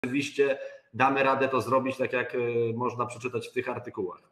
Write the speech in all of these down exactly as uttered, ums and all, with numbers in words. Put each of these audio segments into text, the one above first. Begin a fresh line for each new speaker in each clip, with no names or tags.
Oczywiście damy radę to zrobić, tak jak można przeczytać w tych artykułach.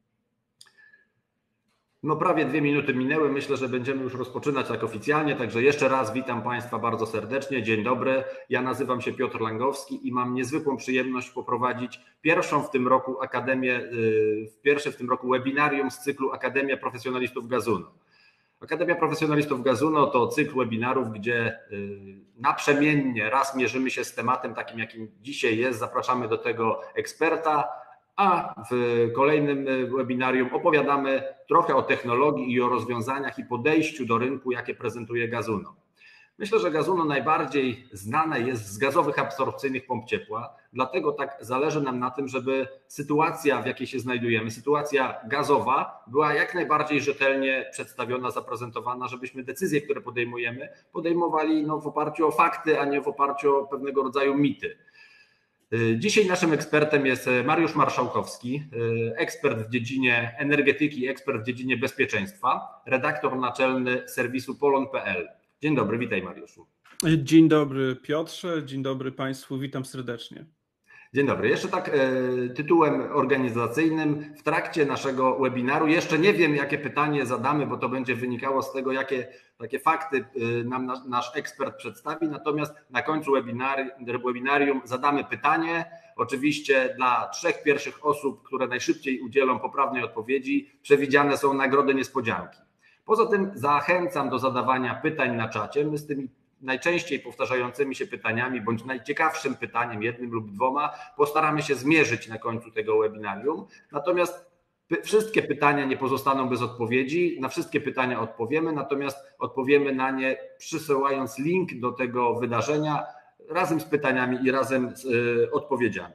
No prawie dwie minuty minęły, myślę, że będziemy już rozpoczynać tak oficjalnie, także jeszcze raz witam Państwa bardzo serdecznie, dzień dobry. Ja nazywam się Piotr Langowski i mam niezwykłą przyjemność poprowadzić pierwszą w tym roku Akademię, pierwsze w tym roku webinarium z cyklu Akademia Profesjonalistów Gazuno. Akademia Profesjonalistów Gazuno to cykl webinarów, gdzie naprzemiennie raz mierzymy się z tematem takim, jakim dzisiaj jest, zapraszamy do tego eksperta, a w kolejnym webinarium opowiadamy trochę o technologii i o rozwiązaniach i podejściu do rynku, jakie prezentuje Gazuno. Myślę, że Gazuno najbardziej znane jest z gazowych absorpcyjnych pomp ciepła, dlatego tak zależy nam na tym, żeby sytuacja, w jakiej się znajdujemy, sytuacja gazowa była jak najbardziej rzetelnie przedstawiona, zaprezentowana, żebyśmy decyzje, które podejmujemy, podejmowali no, w oparciu o fakty, a nie w oparciu o pewnego rodzaju mity. Dzisiaj naszym ekspertem jest Mariusz Marszałkowski, ekspert w dziedzinie energetyki, ekspert w dziedzinie bezpieczeństwa, redaktor naczelny serwisu polon kropka p l. Dzień dobry, witaj Mariuszu.
Dzień dobry Piotrze, dzień dobry Państwu, witam serdecznie.
Dzień dobry. Jeszcze tak tytułem organizacyjnym w trakcie naszego webinaru, jeszcze nie wiem jakie pytanie zadamy, bo to będzie wynikało z tego, jakie takie fakty nam nasz, nasz ekspert przedstawi, natomiast na końcu webinarium zadamy pytanie, oczywiście dla trzech pierwszych osób, które najszybciej udzielą poprawnej odpowiedzi, przewidziane są nagrody niespodzianki. Poza tym zachęcam do zadawania pytań na czacie. My z tymi najczęściej powtarzającymi się pytaniami, bądź najciekawszym pytaniem, jednym lub dwoma, postaramy się zmierzyć na końcu tego webinarium. Natomiast wszystkie pytania nie pozostaną bez odpowiedzi, na wszystkie pytania odpowiemy, natomiast odpowiemy na nie przysyłając link do tego wydarzenia razem z pytaniami i razem z odpowiedziami.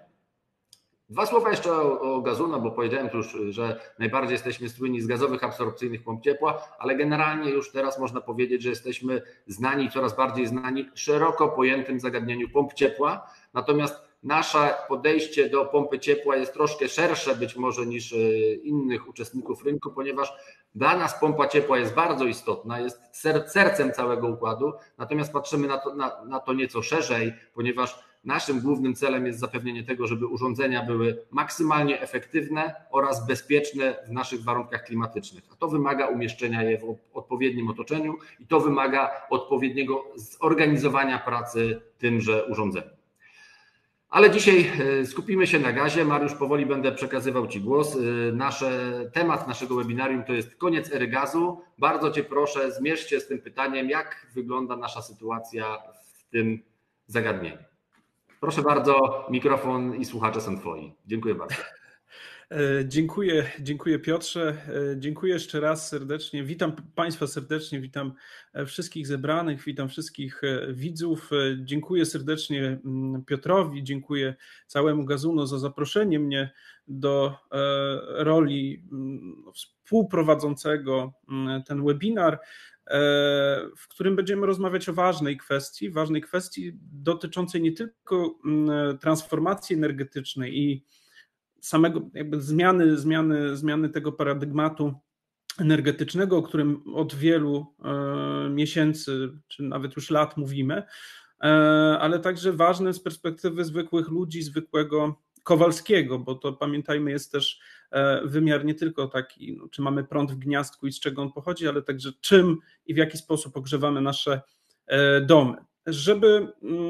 Dwa słowa jeszcze o, o Gazuno, bo powiedziałem tu już, że najbardziej jesteśmy słynni z gazowych absorpcyjnych pomp ciepła, ale generalnie już teraz można powiedzieć, że jesteśmy znani, coraz bardziej znani szeroko pojętym zagadnieniu pomp ciepła. Natomiast nasze podejście do pompy ciepła jest troszkę szersze być może niż innych uczestników rynku, ponieważ dla nas pompa ciepła jest bardzo istotna, jest sercem całego układu, natomiast patrzymy na to, na, na to nieco szerzej, ponieważ naszym głównym celem jest zapewnienie tego, żeby urządzenia były maksymalnie efektywne oraz bezpieczne w naszych warunkach klimatycznych. A to wymaga umieszczenia je w odpowiednim otoczeniu i to wymaga odpowiedniego zorganizowania pracy tymże urządzeniom. Ale dzisiaj skupimy się na gazie. Mariusz, powoli będę przekazywał Ci głos. Nasze, temat naszego webinarium to jest koniec ery gazu. Bardzo Cię proszę, zmierz się z tym pytaniem, jak wygląda nasza sytuacja w tym zagadnieniu. Proszę bardzo, mikrofon i słuchacze są Twoi. Dziękuję bardzo.
Dziękuję, dziękuję Piotrze. Dziękuję jeszcze raz serdecznie. Witam Państwa serdecznie, witam wszystkich zebranych, witam wszystkich widzów. Dziękuję serdecznie Piotrowi, dziękuję całemu Gazuno za zaproszenie mnie do roli współprowadzącego ten webinar, w którym będziemy rozmawiać o ważnej kwestii, ważnej kwestii dotyczącej nie tylko transformacji energetycznej i samego jakby zmiany, zmiany, zmiany tego paradygmatu energetycznego, o którym od wielu miesięcy, czy nawet już lat mówimy, ale także ważne z perspektywy zwykłych ludzi, zwykłego Kowalskiego, bo to pamiętajmy jest też wymiar nie tylko taki, no, czy mamy prąd w gniazdku i z czego on pochodzi, ale także czym i w jaki sposób ogrzewamy nasze domy. Żeby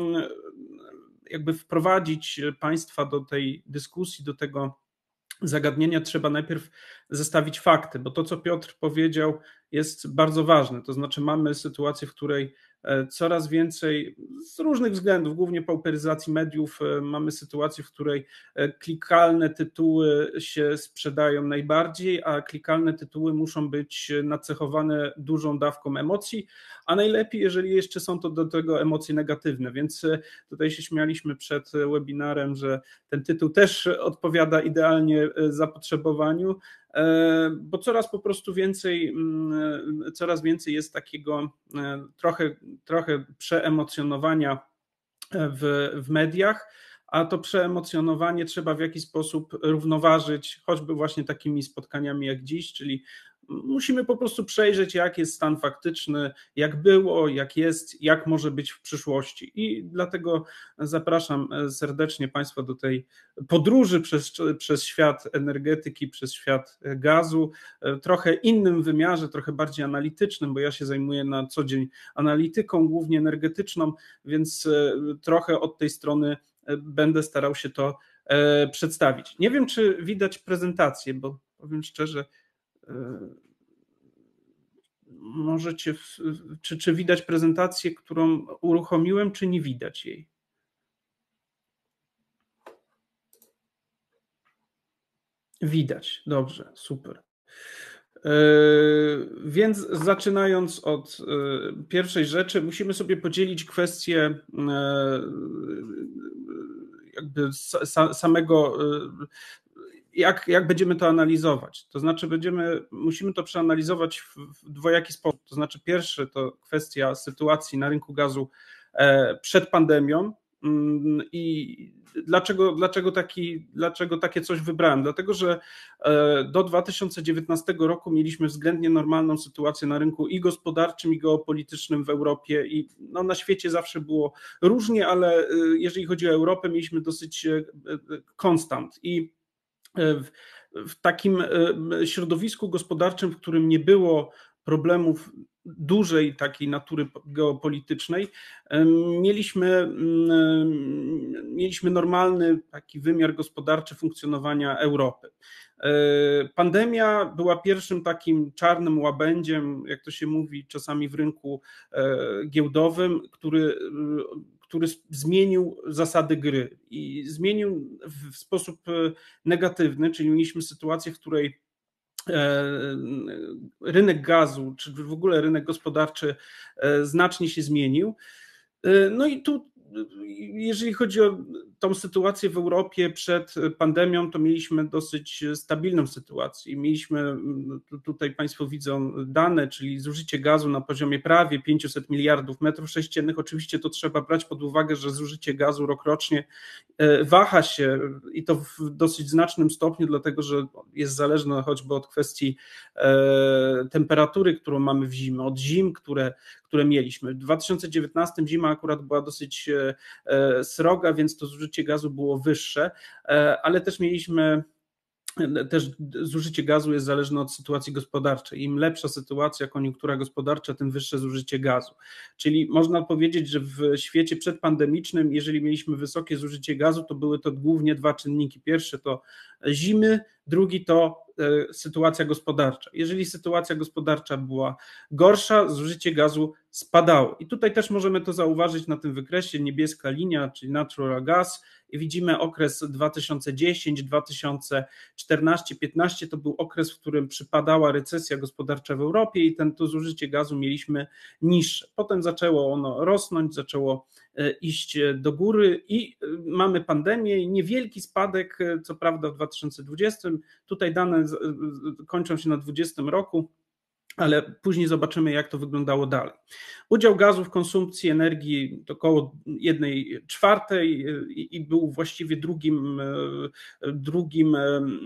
jakby wprowadzić Państwa do tej dyskusji, do tego zagadnienia, trzeba najpierw zestawić fakty, bo to, co Piotr powiedział, jest bardzo ważne. To znaczy mamy sytuację, w której coraz więcej z różnych względów, głównie pauperyzacji mediów, mamy sytuację, w której klikalne tytuły się sprzedają najbardziej, a klikalne tytuły muszą być nacechowane dużą dawką emocji, a najlepiej, jeżeli jeszcze są to do tego emocje negatywne, więc tutaj się śmialiśmy przed webinarem, że ten tytuł też odpowiada idealnie zapotrzebowaniu, bo coraz po prostu więcej, coraz więcej jest takiego trochę, trochę przeemocjonowania w, w mediach, a to przeemocjonowanie trzeba w jakiś sposób równoważyć, choćby właśnie takimi spotkaniami jak dziś, czyli Musimy po prostu przejrzeć, jak jest stan faktyczny, jak było, jak jest, jak może być w przyszłości. I dlatego zapraszam serdecznie Państwa do tej podróży przez, przez świat energetyki, przez świat gazu, trochę innym wymiarze, trochę bardziej analitycznym, bo ja się zajmuję na co dzień analityką, głównie energetyczną, więc trochę od tej strony będę starał się to przedstawić. Nie wiem, czy widać prezentację, bo powiem szczerze, możecie, czy, czy widać prezentację, którą uruchomiłem, czy nie widać jej? Widać, dobrze, super. Więc zaczynając od pierwszej rzeczy, musimy sobie podzielić kwestię jakby samego, jak, jak będziemy to analizować. To znaczy będziemy, musimy to przeanalizować w, w dwojaki sposób. To znaczy pierwszy to kwestia sytuacji na rynku gazu przed pandemią. I dlaczego, dlaczego, taki, dlaczego takie coś wybrałem? Dlatego, że do dwa tysiące dziewiętnastego roku mieliśmy względnie normalną sytuację na rynku i gospodarczym, i geopolitycznym w Europie i no, na świecie zawsze było różnie, ale jeżeli chodzi o Europę, mieliśmy dosyć konstant i w, w takim środowisku gospodarczym, w którym nie było problemów dużej takiej natury geopolitycznej, mieliśmy, mieliśmy normalny taki wymiar gospodarczy funkcjonowania Europy. Pandemia była pierwszym takim czarnym łabędziem, jak to się mówi czasami w rynku giełdowym, który który zmienił zasady gry i zmienił w sposób negatywny, czyli mieliśmy sytuację, w której rynek gazu, czy w ogóle rynek gospodarczy znacznie się zmienił. No i tu, jeżeli chodzi o tą sytuację w Europie przed pandemią, to mieliśmy dosyć stabilną sytuację. Mieliśmy, tutaj Państwo widzą dane, czyli zużycie gazu na poziomie prawie pięćset miliardów metrów sześciennych. Oczywiście to trzeba brać pod uwagę, że zużycie gazu rokrocznie waha się i to w dosyć znacznym stopniu, dlatego że jest zależne choćby od kwestii temperatury, którą mamy w zimę, od zim, które, które mieliśmy. W dwa tysiące dziewiętnastym zima akurat była dosyć sroga, więc to zużycie gazu było wyższe, ale też mieliśmy też zużycie gazu jest zależne od sytuacji gospodarczej. Im lepsza sytuacja, koniunktura gospodarcza, tym wyższe zużycie gazu. Czyli można powiedzieć, że w świecie przedpandemicznym, jeżeli mieliśmy wysokie zużycie gazu, to były to głównie dwa czynniki. Pierwszy to zimy, drugi to sytuacja gospodarcza. Jeżeli sytuacja gospodarcza była gorsza, zużycie gazu spadało. I tutaj też możemy to zauważyć na tym wykresie, niebieska linia, czyli natural gas. I widzimy okres dwa tysiące dziesiąty, dwa tysiące czternasty, piętnasty to był okres, w którym przypadała recesja gospodarcza w Europie i ten, to zużycie gazu mieliśmy niższe. Potem zaczęło ono rosnąć, zaczęło iść do góry i mamy pandemię i niewielki spadek, co prawda w dwa tysiące dwudziestym. Tutaj dane kończą się na dwudziestym roku, ale później zobaczymy, jak to wyglądało dalej. Udział gazu w konsumpcji energii to około jednej czwartej i był właściwie drugim, drugim,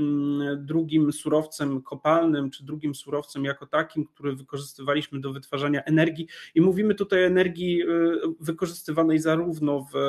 drugim surowcem kopalnym, czy drugim surowcem jako takim, który wykorzystywaliśmy do wytwarzania energii. I mówimy tutaj o energii wykorzystywanej zarówno w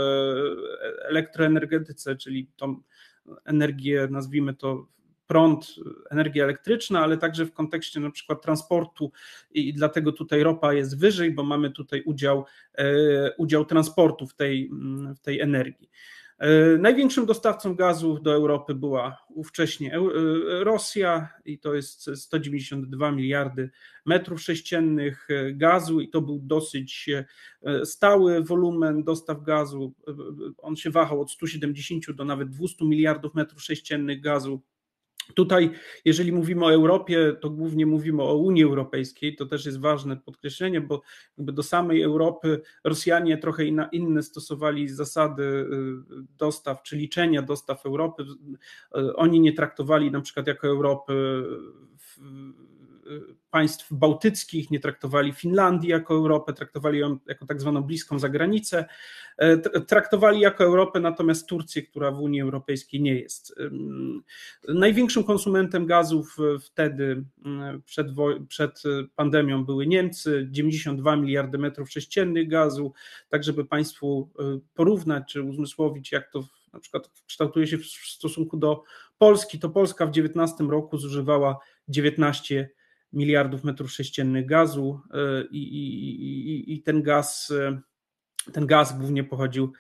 elektroenergetyce, czyli tą energię, nazwijmy to prąd, energia elektryczna, ale także w kontekście na przykład transportu i dlatego tutaj ropa jest wyżej, bo mamy tutaj udział, udział transportu w tej, w tej energii. Największym dostawcą gazu do Europy była ówcześnie Rosja i to jest sto dziewięćdziesiąt dwa miliardy metrów sześciennych gazu i to był dosyć stały wolumen dostaw gazu. On się wahał od stu siedemdziesięciu do nawet dwustu miliardów metrów sześciennych gazu. Tutaj, jeżeli mówimy o Europie, to głównie mówimy o Unii Europejskiej, to też jest ważne podkreślenie, bo jakby do samej Europy Rosjanie trochę inne stosowali zasady dostaw, czy liczenia dostaw Europy. Oni nie traktowali na przykład jako Europy państw bałtyckich, nie traktowali Finlandii jako Europę, traktowali ją jako tak zwaną bliską zagranicę, traktowali jako Europę natomiast Turcję, która w Unii Europejskiej nie jest. Największym konsumentem gazów wtedy przed, przed pandemią były Niemcy, dziewięćdziesiąt dwa miliardy metrów sześciennych gazu, tak żeby Państwu porównać czy uzmysłowić, jak to na przykład kształtuje się w stosunku do Polski, to Polska w dziewiętnastym roku zużywała dziewiętnaście miliardów metrów sześciennych gazu i, i, i, i ten gaz, ten gaz głównie pochodził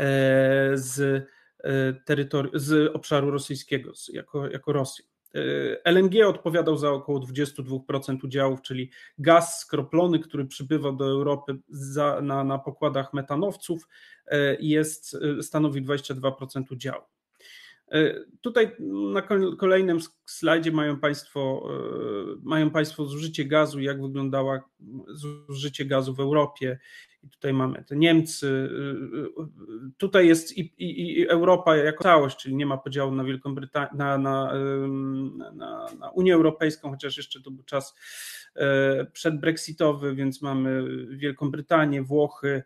z terytorium, z obszaru rosyjskiego, jako, jako Rosji. L N G odpowiadał za około dwadzieścia dwa procent udziałów, czyli gaz skroplony, który przybywa do Europy za, na, na pokładach metanowców, jest, stanowi dwadzieścia dwa procent udziału. Tutaj na kolejnym slajdzie mają Państwo, mają Państwo zużycie gazu, jak wyglądało zużycie gazu w Europie. I tutaj mamy te Niemcy, tutaj jest i, i, i Europa jako całość, czyli nie ma podziału na Wielką Brytanię, na, na, na, na Unię Europejską, chociaż jeszcze to był czas przedbrexitowy, więc mamy Wielką Brytanię, Włochy.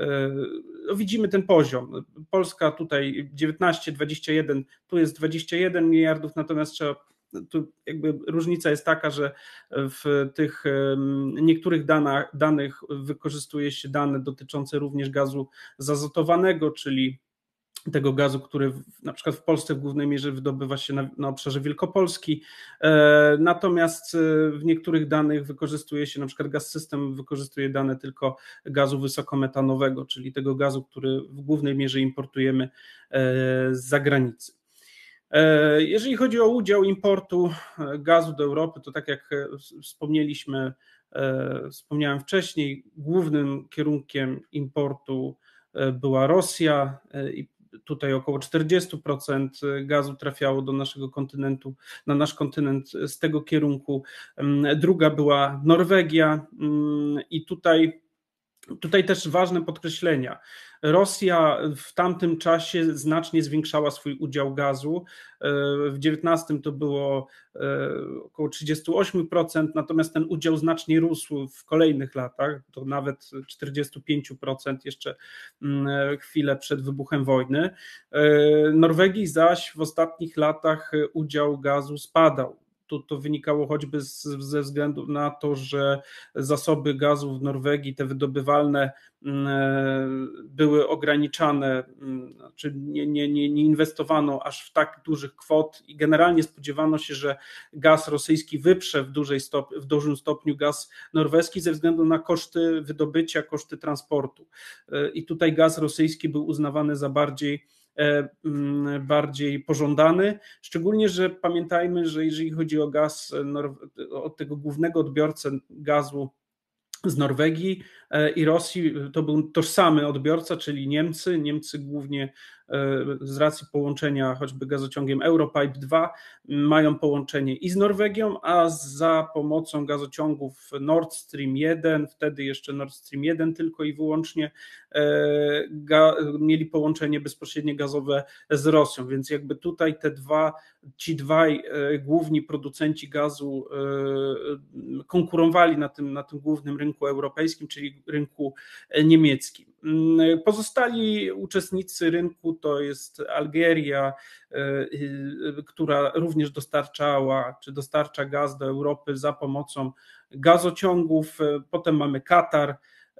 Widzimy ten poziom. Polska tutaj dziewiętnaście, dwadzieścia jeden, tu jest dwadzieścia jeden miliardów, natomiast trzeba, tu jakby różnica jest taka, że w tych niektórych danach, danych wykorzystuje się dane dotyczące również gazu zazotowanego, czyli tego gazu, który na przykład w Polsce w głównej mierze wydobywa się na, na obszarze Wielkopolski, natomiast w niektórych danych wykorzystuje się, na przykład Gaz-System wykorzystuje dane tylko gazu wysokometanowego, czyli tego gazu, który w głównej mierze importujemy z zagranicy. Jeżeli chodzi o udział importu gazu do Europy, to tak jak wspomnieliśmy, wspomniałem wcześniej, głównym kierunkiem importu była Rosja i tutaj około czterdzieści procent gazu trafiało do naszego kontynentu, na nasz kontynent z tego kierunku. Druga była Norwegia i tutaj Tutaj też ważne podkreślenia. Rosja w tamtym czasie znacznie zwiększała swój udział gazu. W dziewiętnastym to było około trzydzieści osiem procent, natomiast ten udział znacznie rósł w kolejnych latach, to nawet czterdzieści pięć procent jeszcze chwilę przed wybuchem wojny. Norwegii zaś w ostatnich latach udział gazu spadał. To, to wynikało choćby z, ze względu na to, że zasoby gazu w Norwegii, te wydobywalne, były ograniczane, znaczy nie, nie, nie, nie inwestowano aż w tak dużych kwot i generalnie spodziewano się, że gaz rosyjski wyprze w, dużej stop, w dużym stopniu gaz norweski ze względu na koszty wydobycia, koszty transportu. I tutaj gaz rosyjski był uznawany za bardziej bardziej pożądany, szczególnie, że pamiętajmy, że jeżeli chodzi o gaz, od tego głównego odbiorcę gazu z Norwegii i Rosji, to był tożsamy odbiorca, czyli Niemcy. Niemcy głównie z racji połączenia choćby gazociągiem Europipe dwa mają połączenie i z Norwegią, a za pomocą gazociągów Nord Stream jeden, wtedy jeszcze Nord Stream jeden tylko i wyłącznie, ga, mieli połączenie bezpośrednie gazowe z Rosją, więc jakby tutaj te dwa, ci dwaj główni producenci gazu konkurowali na tym, na tym głównym rynku europejskim, czyli rynku niemieckim. Pozostali uczestnicy rynku to jest Algieria, która również dostarczała czy dostarcza gaz do Europy za pomocą gazociągów. Potem mamy Katar,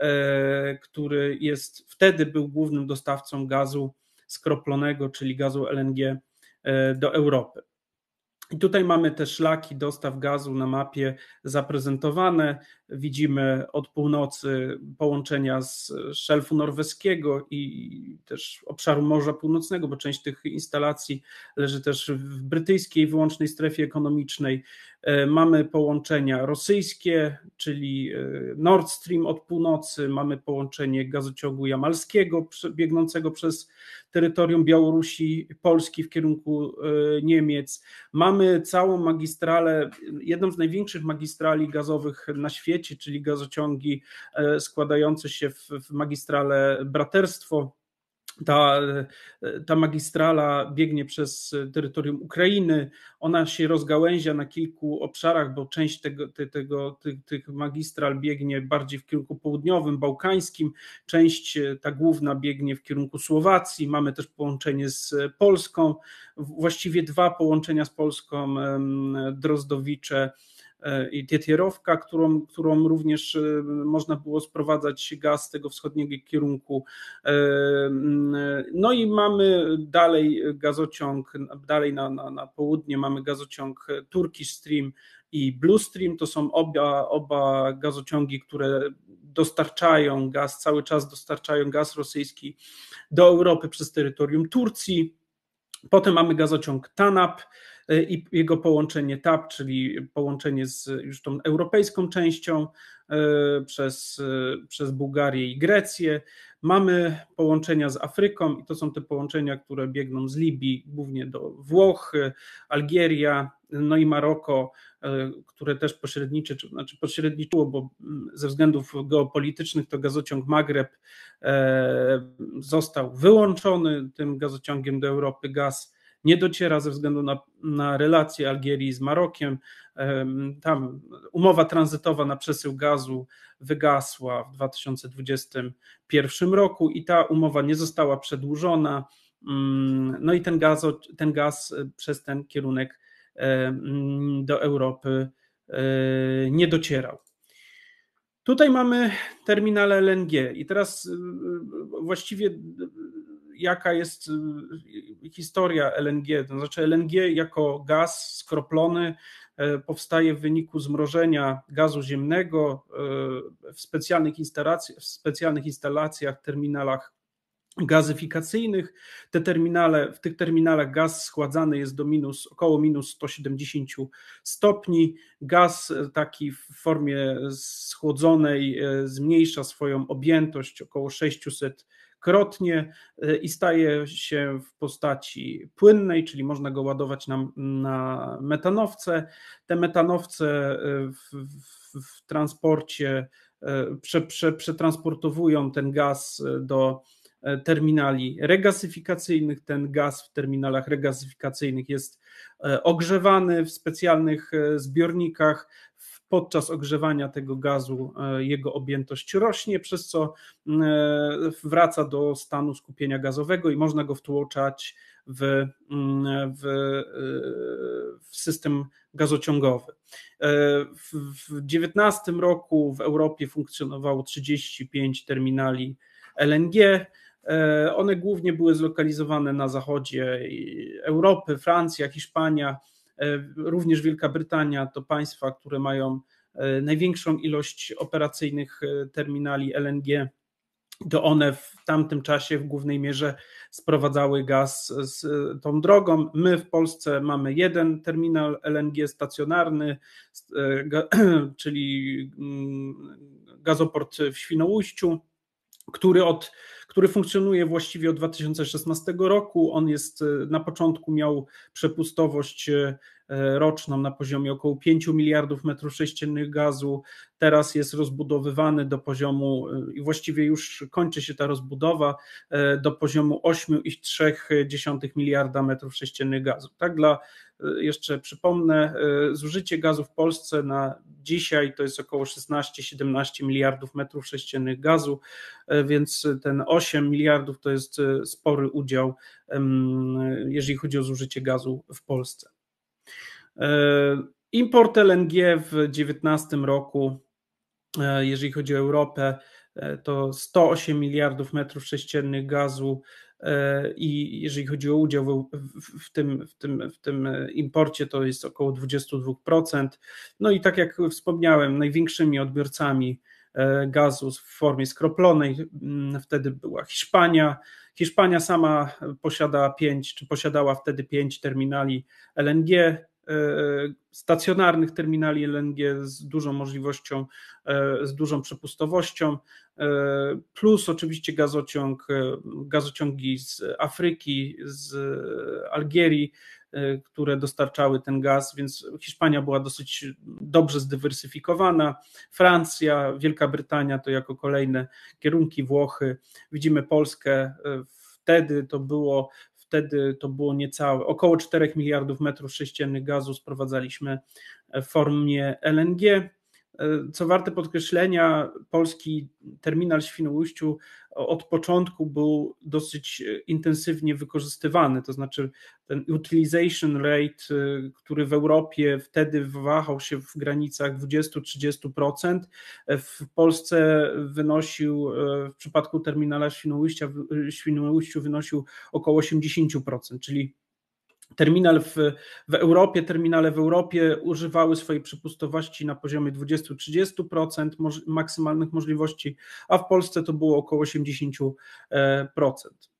który jest wtedy był głównym dostawcą gazu skroplonego, czyli gazu L N G do Europy. I tutaj mamy te szlaki dostaw gazu na mapie zaprezentowane. Widzimy od północy połączenia z szelfu norweskiego i też obszaru Morza Północnego, bo część tych instalacji leży też w brytyjskiej wyłącznej strefie ekonomicznej. Mamy połączenia rosyjskie, czyli Nord Stream od północy, mamy połączenie gazociągu jamalskiego biegnącego przez terytorium Białorusi, Polski w kierunku Niemiec. Mamy całą magistralę, jedną z największych magistrali gazowych na świecie, czyli gazociągi składające się w, w magistralę Braterstwo Ta, ta magistrala biegnie przez terytorium Ukrainy, ona się rozgałęzia na kilku obszarach, bo część tego, tego, tych, tych magistral biegnie bardziej w kierunku południowym, bałkańskim, część ta główna biegnie w kierunku Słowacji, mamy też połączenie z Polską, właściwie dwa połączenia z Polską, Drozdowice i Tietierowka, którą, którą również można było sprowadzać gaz z tego wschodniego kierunku. No i mamy dalej gazociąg, dalej na, na, na południe mamy gazociąg Turkish Stream i Blue Stream, to są oba, oba gazociągi, które dostarczają gaz, cały czas dostarczają gaz rosyjski do Europy przez terytorium Turcji. Potem mamy gazociąg TANAP i jego połączenie T A P, czyli połączenie z już tą europejską częścią przez, przez Bułgarię i Grecję. Mamy połączenia z Afryką i to są te połączenia, które biegną z Libii głównie do Włoch, Algieria, no i Maroko, które też pośredniczy, czy znaczy pośredniczyło, bo ze względów geopolitycznych to gazociąg Magreb został wyłączony tym gazociągiem do Europy. Gaz nie dociera ze względu na, na relacje Algierii z Marokiem. Tam umowa tranzytowa na przesył gazu wygasła w dwa tysiące dwudziestym pierwszym roku i ta umowa nie została przedłużona. No i ten gaz, ten gaz przez ten kierunek do Europy nie docierał. Tutaj mamy terminal L N G i teraz właściwie jaka jest historia L N G, to znaczy L N G jako gaz skroplony powstaje w wyniku zmrożenia gazu ziemnego w specjalnych instalacjach, w specjalnych instalacjach, terminalach gazyfikacyjnych. Te terminale, w tych terminalach gaz schładzany jest do minus, około minus sto siedemdziesiąt stopni. Gaz taki w formie schłodzonej zmniejsza swoją objętość około sześćset krotnie i staje się w postaci płynnej, czyli można go ładować na, na metanowce. Te metanowce w, w, w transporcie prze, prze, przetransportowują ten gaz do terminali regazyfikacyjnych. Ten gaz w terminalach regazyfikacyjnych jest ogrzewany w specjalnych zbiornikach. Podczas ogrzewania tego gazu jego objętość rośnie, przez co wraca do stanu skupienia gazowego i można go wtłoczać w, w, w system gazociągowy. W dwa tysiące dziewiętnastym roku w Europie funkcjonowało trzydzieści pięć terminali L N G. One głównie były zlokalizowane na zachodzie Europy, Francja, Hiszpania, również Wielka Brytania to państwa, które mają największą ilość operacyjnych terminali L N G. To one w tamtym czasie w głównej mierze sprowadzały gaz z tą drogą. My w Polsce mamy jeden terminal L N G stacjonarny, czyli gazoport w Świnoujściu, który, od, który funkcjonuje właściwie od dwa tysiące szesnastego roku. On jest, na początku miał przepustowość roczną na poziomie około pięć miliardów metrów sześciennych gazu, teraz jest rozbudowywany do poziomu i właściwie już kończy się ta rozbudowa do poziomu osiem i trzy dziesiąte miliarda metrów sześciennych gazu. Tak, dla, jeszcze przypomnę, zużycie gazu w Polsce na dzisiaj to jest około szesnaście siedemnaście miliardów metrów sześciennych gazu, więc ten osiem miliardów to jest spory udział, jeżeli chodzi o zużycie gazu w Polsce. Import L N G w dwa tysiące dziewiętnastym roku, jeżeli chodzi o Europę, to sto osiem miliardów metrów sześciennych gazu i jeżeli chodzi o udział w, w, tym, w, tym, w tym imporcie, to jest około dwadzieścia dwa procent. No i tak jak wspomniałem, największymi odbiorcami gazu w formie skroplonej wtedy była Hiszpania. Hiszpania sama posiada pięć, czy posiadała wtedy pięć terminali L N G, stacjonarnych terminali L N G z dużą możliwością, z dużą przepustowością, plus oczywiście gazociąg, gazociągi z Afryki, z Algierii, które dostarczały ten gaz, więc Hiszpania była dosyć dobrze zdywersyfikowana. Francja, Wielka Brytania to jako kolejne kierunki, Włochy. Widzimy Polskę w wtedy to było Wtedy to było niecałe, około czterech miliardów metrów sześciennych gazu sprowadzaliśmy w formie L N G. Co warte podkreślenia, polski terminal w Świnoujściu od początku był dosyć intensywnie wykorzystywany, to znaczy ten utilization rate, który w Europie wtedy wahał się w granicach dwadzieścia do trzydziestu procent, w Polsce wynosił, w przypadku terminala w Świnoujściu, w Świnoujściu wynosił około osiemdziesiąt procent, czyli Terminal w, w Europie, terminale w Europie używały swojej przepustowości na poziomie dwadzieścia do trzydziestu procent moż, maksymalnych możliwości, a w Polsce to było około osiemdziesiąt procent.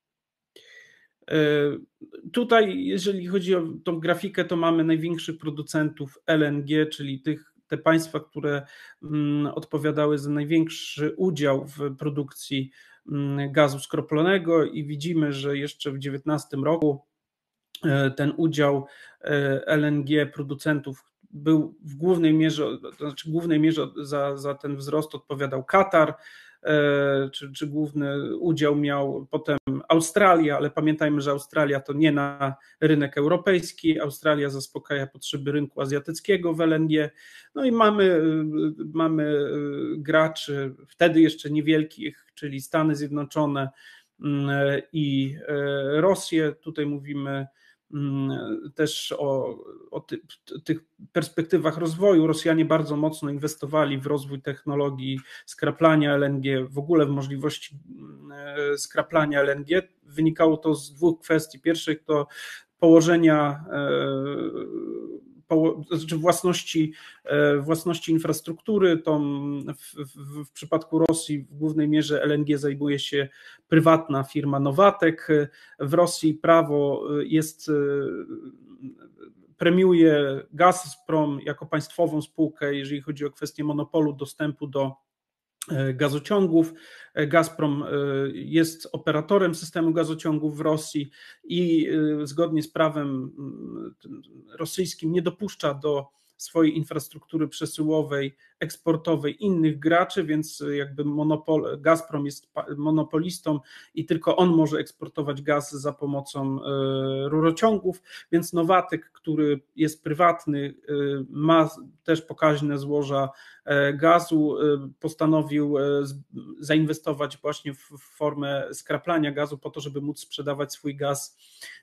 Tutaj, jeżeli chodzi o tą grafikę, to mamy największych producentów L N G, czyli tych, te państwa, które odpowiadały za największy udział w produkcji gazu skroplonego i widzimy, że jeszcze w dziewiętnastym roku ten udział L N G producentów był w głównej mierze, to znaczy w głównej mierze za, za ten wzrost odpowiadał Katar, czy, czy główny udział miał potem Australia, ale pamiętajmy, że Australia to nie na rynek europejski, Australia zaspokaja potrzeby rynku azjatyckiego w L N G, no i mamy, mamy graczy wtedy jeszcze niewielkich, czyli Stany Zjednoczone i Rosję, tutaj mówimy też o, o ty, tych perspektywach rozwoju. Rosjanie bardzo mocno inwestowali w rozwój technologii skraplania L N G, w ogóle w możliwości skraplania L N G. Wynikało to z dwóch kwestii. Pierwszych to położenia znaczy własności, własności infrastruktury. To w, w, w przypadku Rosji w głównej mierze L N G zajmuje się prywatna firma Nowatek. W Rosji prawo jest, premiuje Gazprom jako państwową spółkę, jeżeli chodzi o kwestię monopolu dostępu do gazociągów. Gazprom jest operatorem systemu gazociągów w Rosji i zgodnie z prawem rosyjskim nie dopuszcza do swojej infrastruktury przesyłowej, eksportowej innych graczy, więc jakby monopol, Gazprom jest monopolistą i tylko on może eksportować gaz za pomocą rurociągów, więc Nowatek, który jest prywatny, ma też pokaźne złoża gazu, postanowił zainwestować właśnie w formę skraplania gazu po to, żeby móc sprzedawać swój gaz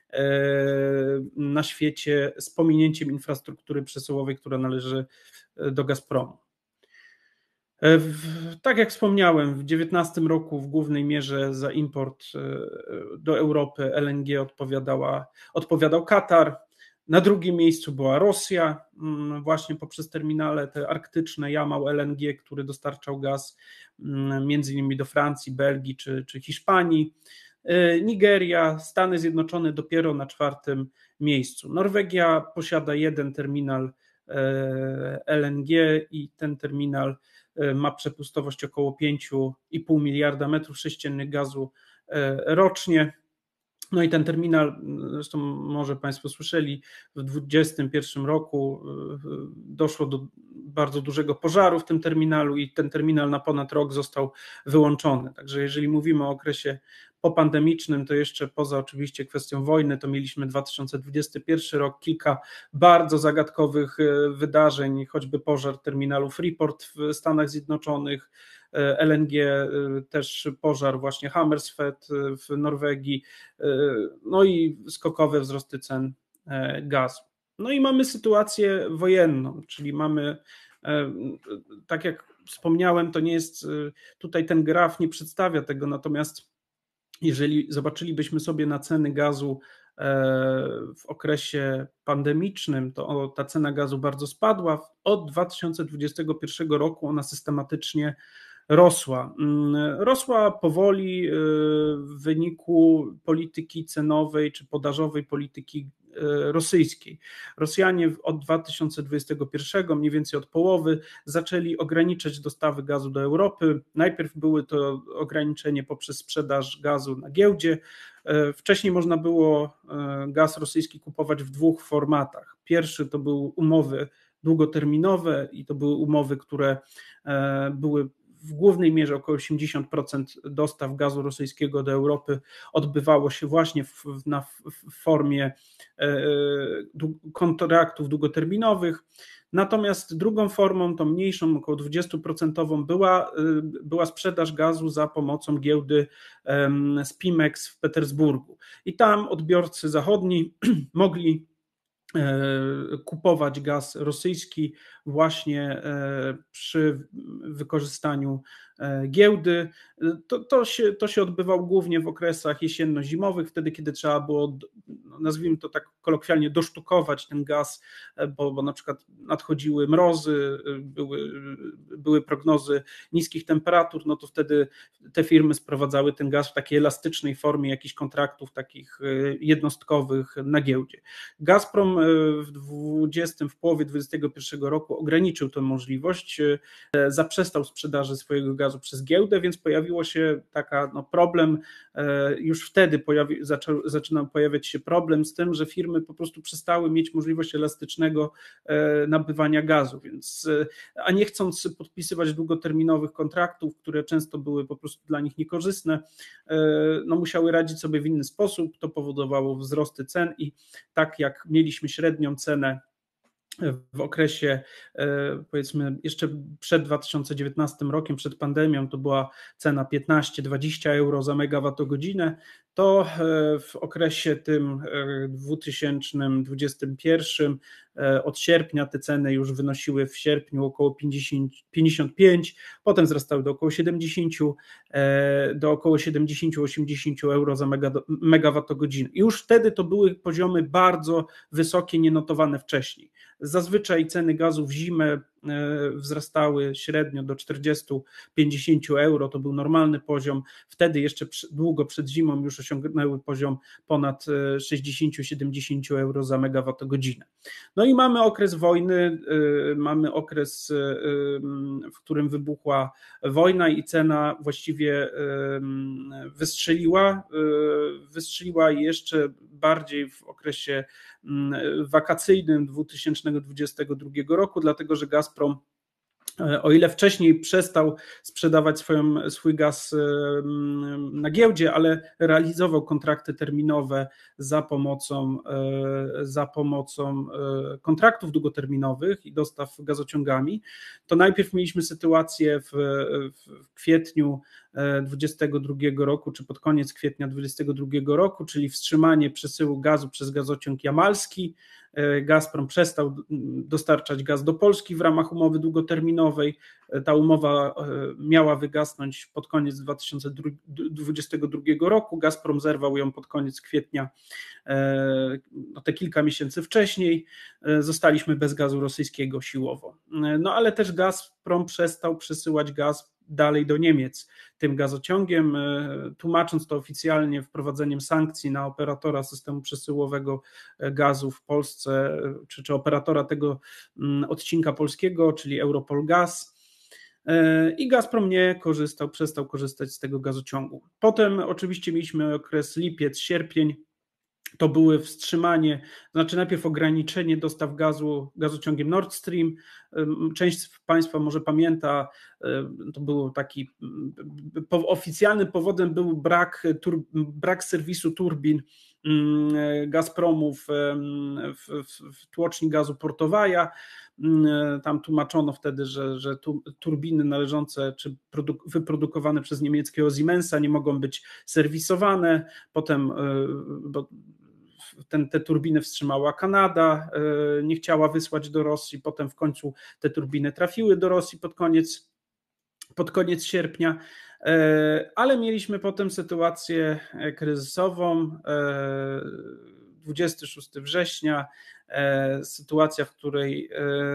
na świecie z pominięciem infrastruktury przesyłowej, która należy do Gazpromu. Tak jak wspomniałem, w dziewiętnastym roku w głównej mierze za import do Europy L N G odpowiadała, odpowiadał Katar. Na drugim miejscu była Rosja, właśnie poprzez terminale te arktyczne Jamał L N G, który dostarczał gaz między innymi do Francji, Belgii czy, czy Hiszpanii. Nigeria, Stany Zjednoczone dopiero na czwartym miejscu. Norwegia posiada jeden terminal L N G i ten terminal ma przepustowość około pięć i pół miliarda metrów sześciennych gazu rocznie. No i ten terminal, zresztą może Państwo słyszeli, w dwudziestym pierwszym roku doszło do bardzo dużego pożaru w tym terminalu i ten terminal na ponad rok został wyłączony. Także jeżeli mówimy o okresie popandemicznym, to jeszcze poza oczywiście kwestią wojny, to mieliśmy dwa tysiące dwudziesty pierwszy rok, kilka bardzo zagadkowych wydarzeń, choćby pożar terminalu Freeport w Stanach Zjednoczonych, L N G, też pożar właśnie Hammersfest w Norwegii, no i skokowe wzrosty cen gazu. No i mamy sytuację wojenną, czyli mamy, tak jak wspomniałem, to nie jest, tutaj ten graf nie przedstawia tego, natomiast jeżeli zobaczylibyśmy sobie na ceny gazu w okresie pandemicznym, to ta cena gazu bardzo spadła. Od dwa tysiące dwudziestego pierwszego roku ona systematycznie rosła. Rosła powoli w wyniku polityki cenowej czy podażowej polityki rosyjskiej. Rosjanie od dwa tysiące dwudziestego pierwszego, mniej więcej od połowy, zaczęli ograniczać dostawy gazu do Europy. Najpierw były to ograniczenie poprzez sprzedaż gazu na giełdzie. Wcześniej można było gaz rosyjski kupować w dwóch formatach. Pierwszy to były umowy długoterminowe i to były umowy, które były w głównej mierze około osiemdziesiąt procent dostaw gazu rosyjskiego do Europy odbywało się właśnie w, na, w formie kontraktów długoterminowych. Natomiast drugą formą, tą mniejszą, około dwadzieścia procent była, była sprzedaż gazu za pomocą giełdy Spimex w Petersburgu. I tam odbiorcy zachodni mogli kupować gaz rosyjski właśnie przy wykorzystaniu giełdy. To, to, się, to się odbywało głównie w okresach jesienno-zimowych, wtedy kiedy trzeba było, nazwijmy to tak kolokwialnie, dosztukować ten gaz, bo, bo na przykład nadchodziły mrozy, były, były prognozy niskich temperatur, no to wtedy te firmy sprowadzały ten gaz w takiej elastycznej formie jakichś kontraktów takich jednostkowych na giełdzie. Gazprom w dwudziestym, w połowie dwudziestego pierwszego roku ograniczył tę możliwość, zaprzestał sprzedaży swojego gazu przez giełdę, więc pojawiło się taka no, problem, już wtedy pojawi, zaczął, zaczynał pojawiać się problem z tym, że firmy po prostu przestały mieć możliwość elastycznego nabywania gazu, więc a nie chcąc podpisywać długoterminowych kontraktów, które często były po prostu dla nich niekorzystne, no musiały radzić sobie w inny sposób, to powodowało wzrosty cen i tak jak mieliśmy średnią cenę w okresie powiedzmy jeszcze przed dwa tysiące dziewiętnastym rokiem, przed pandemią, to była cena piętnaście dwadzieścia euro za megawattogodzinę, to w okresie tym dwa tysiące dwudziestym pierwszym od sierpnia te ceny już wynosiły w sierpniu około pięćdziesiąt, pięćdziesiąt pięć, potem wzrastały do około siedemdziesiąt, do około siedemdziesiąt osiemdziesiąt euro za megawattogodzinę. I już wtedy to były poziomy bardzo wysokie, nienotowane wcześniej. Zazwyczaj ceny gazu w zimę wzrastały średnio do czterdzieści do pięćdziesięciu euro, to był normalny poziom, wtedy jeszcze długo przed zimą już osiągnęły poziom ponad sześćdziesiąt do siedemdziesięciu euro za megawattogodzinę. No i mamy okres wojny, mamy okres, w którym wybuchła wojna i cena właściwie wystrzeliła, wystrzeliła jeszcze bardziej w okresie wakacyjnym dwa tysiące dwudziestego drugiego roku, dlatego że Gazprom, o ile wcześniej przestał sprzedawać swoją, swój gaz na giełdzie, ale realizował kontrakty terminowe za pomocą, za pomocą kontraktów długoterminowych i dostaw gazociągami, to najpierw mieliśmy sytuację w, w kwietniu dwudziestego drugiego roku, czy pod koniec kwietnia dwudziestego drugiego roku, czyli wstrzymanie przesyłu gazu przez gazociąg jamalski. Gazprom przestał dostarczać gaz do Polski w ramach umowy długoterminowej. Ta umowa miała wygasnąć pod koniec dwa tysiące dwudziestego drugiego roku. Gazprom zerwał ją pod koniec kwietnia, no te kilka miesięcy wcześniej. Zostaliśmy bez gazu rosyjskiego siłowo. No ale też Gazprom przestał przesyłać gaz dalej do Niemiec tym gazociągiem, tłumacząc to oficjalnie wprowadzeniem sankcji na operatora systemu przesyłowego gazu w Polsce, czy, czy operatora tego odcinka polskiego, czyli Europol Gaz. I Gazprom nie korzystał, przestał korzystać z tego gazociągu. Potem oczywiście mieliśmy okres lipiec, sierpień. To były wstrzymanie, znaczy najpierw ograniczenie dostaw gazu gazociągiem Nord Stream. Część z Państwa może pamięta, to był taki, oficjalnym powodem był brak, tur, brak serwisu turbin Gazpromu w, w, w tłoczni gazu Portowaja. Tam tłumaczono wtedy, że, że tu, turbiny należące czy produ, wyprodukowane przez niemieckiego Siemensa nie mogą być serwisowane. Potem bo ten, te turbiny wstrzymała Kanada, nie chciała wysłać do Rosji, potem w końcu te turbiny trafiły do Rosji pod koniec, pod koniec sierpnia, ale mieliśmy potem sytuację kryzysową, dwudziestego szóstego września, sytuacja, w której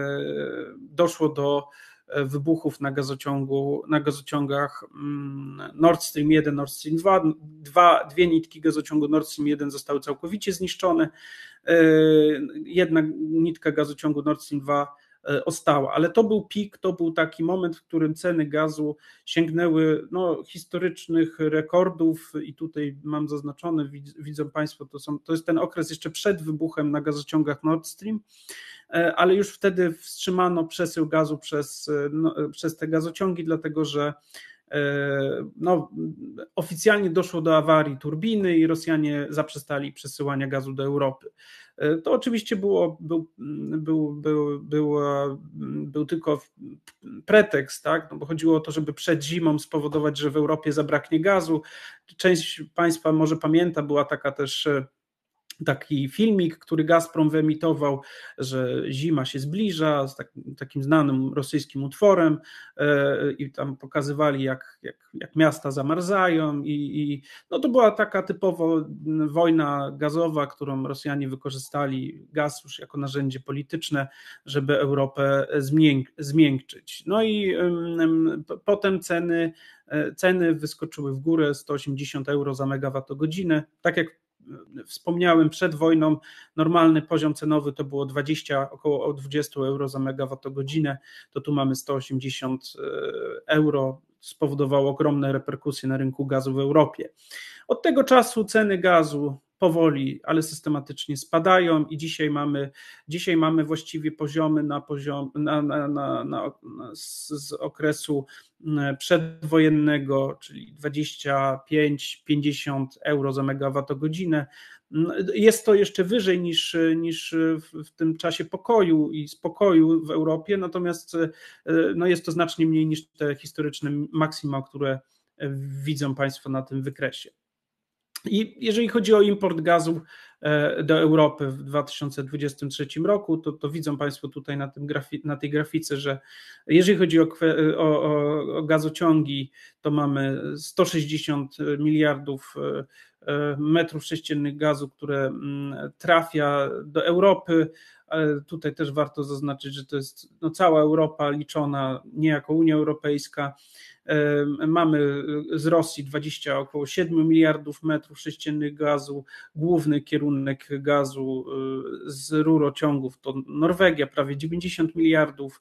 doszło do wybuchów na gazociągu, na gazociągach Nord Stream jeden, Nord Stream dwa, dwa, dwie nitki gazociągu Nord Stream jeden zostały całkowicie zniszczone, jedna nitka gazociągu Nord Stream dwa ostała. Ale to był pik, to był taki moment, w którym ceny gazu sięgnęły no, historycznych rekordów i tutaj mam zaznaczone, widzą Państwo, to, są, to jest ten okres jeszcze przed wybuchem na gazociągach Nord Stream, ale już wtedy wstrzymano przesył gazu przez, no, przez te gazociągi, dlatego że no, oficjalnie doszło do awarii turbiny i Rosjanie zaprzestali przesyłania gazu do Europy. To oczywiście było, był, był, był, był, był tylko pretekst, tak? No bo chodziło o to, żeby przed zimą spowodować, że w Europie zabraknie gazu. Część Państwa może pamięta, była taka też taki filmik, który Gazprom wyemitował, że zima się zbliża z tak, takim znanym rosyjskim utworem yy, i tam pokazywali jak, jak, jak miasta zamarzają i, i no to była taka typowo wojna gazowa, którą Rosjanie wykorzystali gaz już jako narzędzie polityczne, żeby Europę zmięk, zmiękczyć. No i yy, potem ceny, yy, ceny wyskoczyły w górę, sto osiemdziesiąt euro za megawattogodzinę, tak jak wspomniałem, przed wojną normalny poziom cenowy to było dwadzieścia, około dwadzieścia euro za megawattogodzinę, to tu mamy sto osiemdziesiąt euro, spowodowało ogromne reperkusje na rynku gazu w Europie. Od tego czasu ceny gazu powoli, ale systematycznie spadają i dzisiaj mamy, dzisiaj mamy właściwie poziomy na poziom, na, na, na, na, z, z okresu przedwojennego, czyli dwadzieścia pięć do pięćdziesięciu euro za megawattogodzinę. Jest to jeszcze wyżej niż, niż w tym czasie pokoju i spokoju w Europie, natomiast no jest to znacznie mniej niż te historyczne maksima, które widzą Państwo na tym wykresie. I jeżeli chodzi o import gazu do Europy w dwa tysiące dwudziestym trzecim roku, to, to widzą Państwo tutaj na, tym grafi- na tej grafice, że jeżeli chodzi o, o, o gazociągi, to mamy sto sześćdziesiąt miliardów metrów sześciennych gazu, które trafia do Europy, ale tutaj też warto zaznaczyć, że to jest no, cała Europa liczona nie jako Unia Europejska. Mamy z Rosji dwadzieścia, około siedem miliardów metrów sześciennych gazu, główny kierunek gazu z rurociągów to Norwegia, prawie dziewięćdziesiąt miliardów,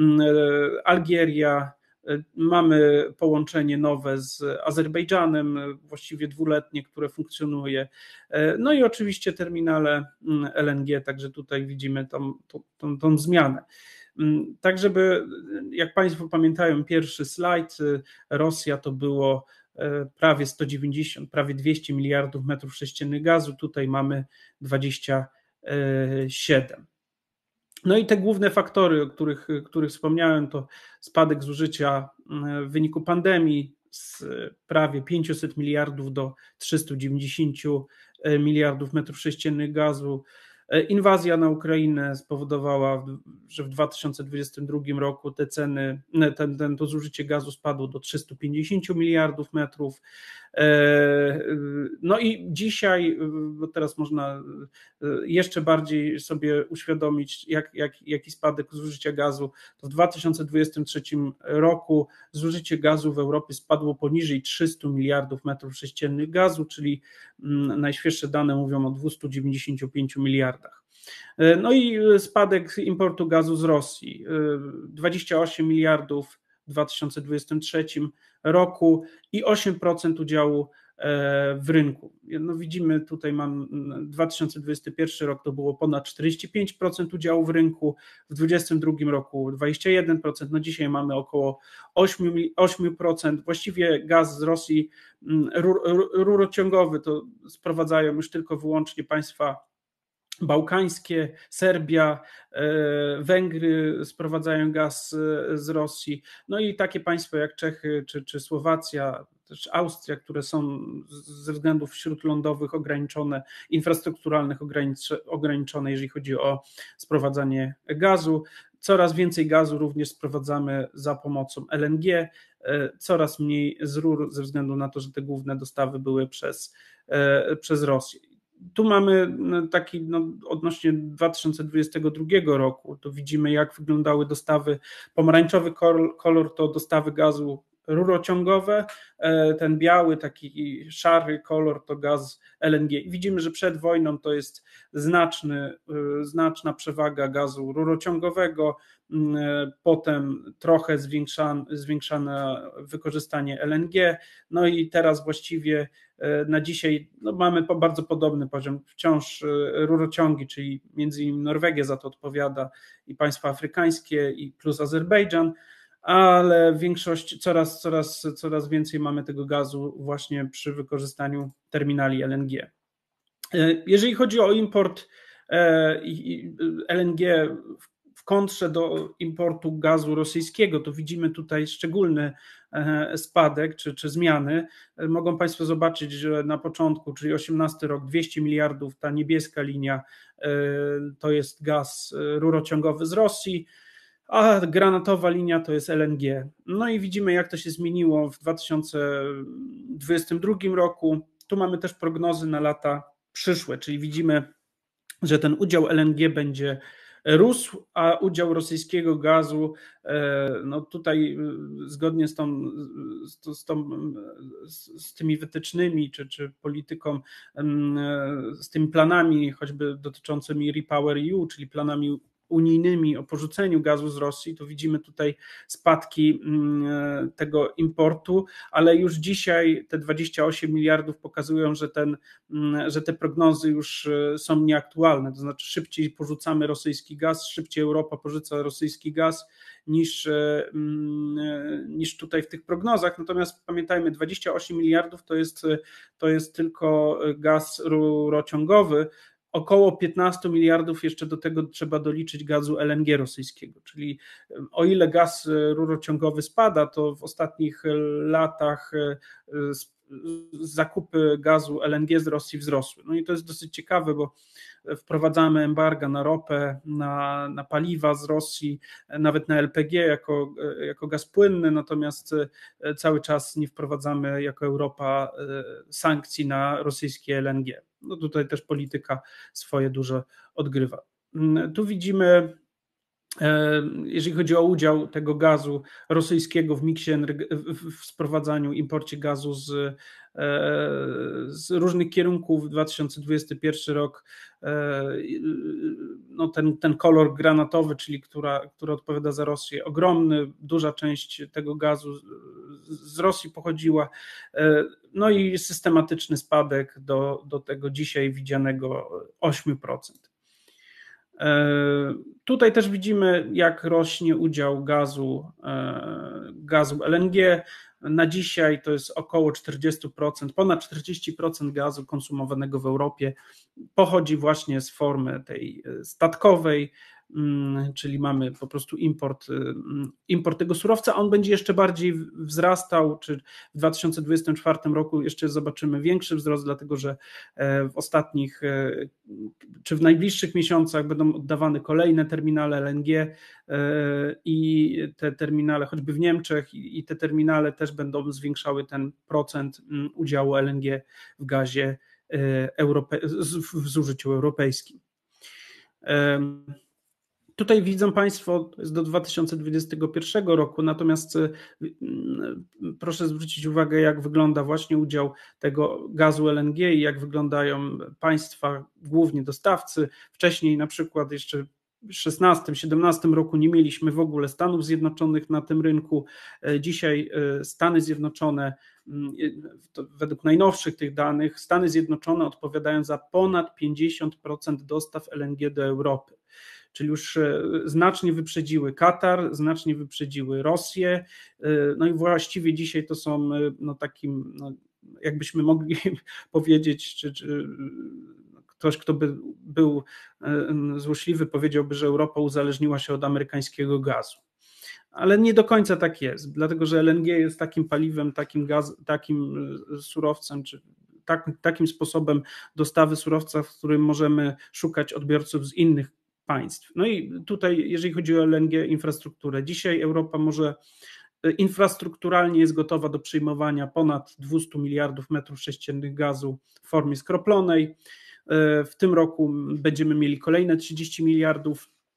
Algieria, mamy połączenie nowe z Azerbejdżanem, właściwie dwuletnie, które funkcjonuje, no i oczywiście terminale L N G, także tutaj widzimy tą, tą, tą zmianę. Tak, żeby, jak Państwo pamiętają, pierwszy slajd, Rosja to było prawie sto dziewięćdziesiąt, prawie dwieście miliardów metrów sześciennych gazu, tutaj mamy dwadzieścia siedem. No i te główne faktory, o których, których wspomniałem, to spadek zużycia w wyniku pandemii z prawie pięćset miliardów do trzysta dziewięćdziesiąt miliardów metrów sześciennych gazu. Inwazja na Ukrainę spowodowała, że w dwa tysiące dwudziestym drugim roku te ceny, ten, ten, to zużycie gazu spadło do trzysta pięćdziesiąt miliardów metrów. No i dzisiaj, bo teraz można jeszcze bardziej sobie uświadomić, jak, jak, jaki spadek zużycia gazu, to w dwa tysiące dwudziestym trzecim roku zużycie gazu w Europie spadło poniżej trzysta miliardów metrów sześciennych gazu, czyli najświeższe dane mówią o dwieście dziewięćdziesiąt pięć miliardach. No i spadek importu gazu z Rosji, dwadzieścia osiem miliardów w dwa tysiące dwudziestym trzecim roku i osiem procent udziału w rynku. No widzimy, tutaj mam dwa tysiące dwudziesty pierwszy rok, to było ponad czterdzieści pięć procent udziału w rynku, w dwudziestym drugim roku dwadzieścia jeden procent, no dzisiaj mamy około osiem procent. Właściwie gaz z Rosji rur, rurociągowy to sprowadzają już tylko wyłącznie państwa bałkańskie, Serbia, Węgry sprowadzają gaz z Rosji, no i takie państwa jak Czechy czy, czy Słowacja, też Austria, które są ze względów śródlądowych ograniczone, infrastrukturalnych ograniczone, jeżeli chodzi o sprowadzanie gazu. Coraz więcej gazu również sprowadzamy za pomocą L N G, coraz mniej z rur ze względu na to, że te główne dostawy były przez, przez Rosję. Tu mamy taki no, odnośnie dwa tysiące dwudziestego drugiego roku, to widzimy jak wyglądały dostawy, pomarańczowy kolor to dostawy gazu rurociągowe, ten biały, taki szary kolor to gaz L N G. I widzimy, że przed wojną to jest znaczny, znaczna przewaga gazu rurociągowego, potem trochę zwiększane, zwiększane wykorzystanie L N G, no i teraz właściwie na dzisiaj no mamy bardzo podobny poziom. Wciąż rurociągi, czyli między innymi Norwegia za to odpowiada i państwa afrykańskie i plus Azerbejdżan, ale większość, coraz, coraz, coraz więcej mamy tego gazu właśnie przy wykorzystaniu terminali L N G. Jeżeli chodzi o import L N G w kontrze do importu gazu rosyjskiego, to widzimy tutaj szczególny spadek czy, czy zmiany. Mogą Państwo zobaczyć, że na początku, czyli osiemnasty rok, dwieście miliardów, ta niebieska linia to jest gaz rurociągowy z Rosji, a granatowa linia to jest L N G. No i widzimy, jak to się zmieniło w dwa tysiące dwudziestym drugim roku. Tu mamy też prognozy na lata przyszłe, czyli widzimy, że ten udział L N G będzie rósł, a udział rosyjskiego gazu, no tutaj zgodnie z, tą, z, tą, z tymi wytycznymi czy, czy polityką, z tymi planami choćby dotyczącymi Repower E U, czyli planami unijnymi o porzuceniu gazu z Rosji, to widzimy tutaj spadki tego importu, ale już dzisiaj te dwadzieścia osiem miliardów pokazują, że, ten, że te prognozy już są nieaktualne, to znaczy szybciej porzucamy rosyjski gaz, szybciej Europa porzuca rosyjski gaz niż, niż tutaj w tych prognozach, natomiast pamiętajmy, dwadzieścia osiem miliardów to jest, to jest tylko gaz rurociągowy. Około piętnaście miliardów jeszcze do tego trzeba doliczyć gazu L N G rosyjskiego, czyli o ile gaz rurociągowy spada, to w ostatnich latach zakupy gazu L N G z Rosji wzrosły. No i to jest dosyć ciekawe, bo wprowadzamy embarga na ropę, na, na paliwa z Rosji, nawet na L P G jako, jako gaz płynny, natomiast cały czas nie wprowadzamy jako Europa sankcji na rosyjskie L N G. No tutaj też polityka swoje dużo odgrywa. Tu widzimy, jeżeli chodzi o udział tego gazu rosyjskiego w miksie, w sprowadzaniu, imporcie gazu z, z różnych kierunków, w dwa tysiące dwudziesty pierwszy rok, no ten, ten kolor granatowy, czyli która, która odpowiada za Rosję, ogromny, duża część tego gazu z Rosji pochodziła, no i systematyczny spadek do, do tego dzisiaj widzianego osiem procent. Tutaj też widzimy, jak rośnie udział gazu, gazu L N G. Na dzisiaj to jest około czterdzieści procent, ponad czterdzieści procent gazu konsumowanego w Europie pochodzi właśnie z formy tej statkowej, czyli mamy po prostu import, import tego surowca. On będzie jeszcze bardziej wzrastał, czy w dwa tysiące dwudziestym czwartym roku jeszcze zobaczymy większy wzrost, dlatego że w ostatnich, czy w najbliższych miesiącach będą oddawane kolejne terminale L N G i te terminale, choćby w Niemczech, i te terminale też będą zwiększały ten procent udziału L N G w gazie europe- w zużyciu europejskim. Tutaj widzą Państwo, to jest do dwa tysiące dwudziestego pierwszego roku, natomiast proszę zwrócić uwagę, jak wygląda właśnie udział tego gazu L N G i jak wyglądają państwa, głównie dostawcy. Wcześniej na przykład jeszcze w szesnastym, siedemnastym roku nie mieliśmy w ogóle Stanów Zjednoczonych na tym rynku. Dzisiaj Stany Zjednoczone, według najnowszych tych danych, Stany Zjednoczone odpowiadają za ponad pięćdziesiąt procent dostaw L N G do Europy. Czyli już znacznie wyprzedziły Katar, znacznie wyprzedziły Rosję, no i właściwie dzisiaj to są no takim, no jakbyśmy mogli powiedzieć, czy, czy ktoś, kto by był złośliwy, powiedziałby, że Europa uzależniła się od amerykańskiego gazu. Ale nie do końca tak jest, dlatego że L N G jest takim paliwem, takim, gaz, takim surowcem, czy tak, takim sposobem dostawy surowca, w którym możemy szukać odbiorców z innych państw. No i tutaj, jeżeli chodzi o L N G infrastrukturę, dzisiaj Europa może infrastrukturalnie jest gotowa do przyjmowania ponad dwieście miliardów metrów sześciennych gazu w formie skroplonej. W tym roku będziemy mieli kolejne trzydzieści miliardów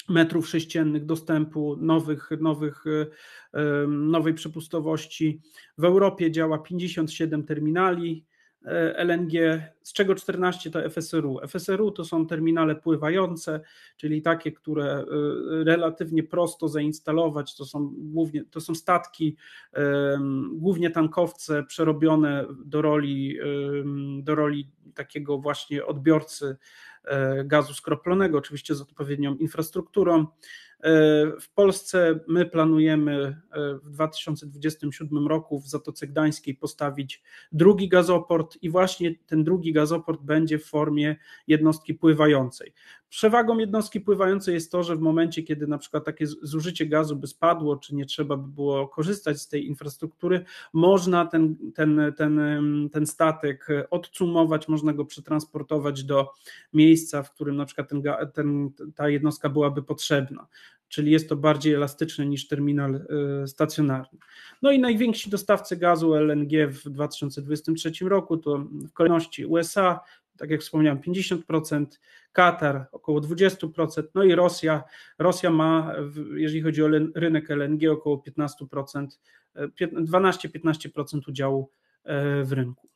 metrów sześciennych dostępu, nowych, nowych, nowej przepustowości. W Europie działa pięćdziesiąt siedem terminali L N G, z czego czternaście to F S R U. F S R U to są terminale pływające, czyli takie, które relatywnie prosto zainstalować, to są głównie, to są statki, głównie tankowce przerobione do roli, do roli takiego właśnie odbiorcy gazu skroplonego, oczywiście z odpowiednią infrastrukturą. W Polsce my planujemy w dwa tysiące dwudziestym siódmym roku w Zatoce Gdańskiej postawić drugi gazoport i właśnie ten drugi gazoport będzie w formie jednostki pływającej. Przewagą jednostki pływającej jest to, że w momencie, kiedy na przykład takie zużycie gazu by spadło, czy nie trzeba by było korzystać z tej infrastruktury, można ten, ten, ten, ten statek odcumować, można go przetransportować do miejsca, w którym na przykład ten, ten, ta jednostka byłaby potrzebna. Czyli jest to bardziej elastyczne niż terminal stacjonarny. No i najwięksi dostawcy gazu L N G w dwa tysiące dwudziestym trzecim roku to w kolejności U S A, tak jak wspomniałem, pięćdziesiąt procent, Katar około dwadzieścia procent, no i Rosja. Rosja ma, jeżeli chodzi o rynek L N G, około piętnaście procent, dwanaście do piętnastu procent udziału w rynku.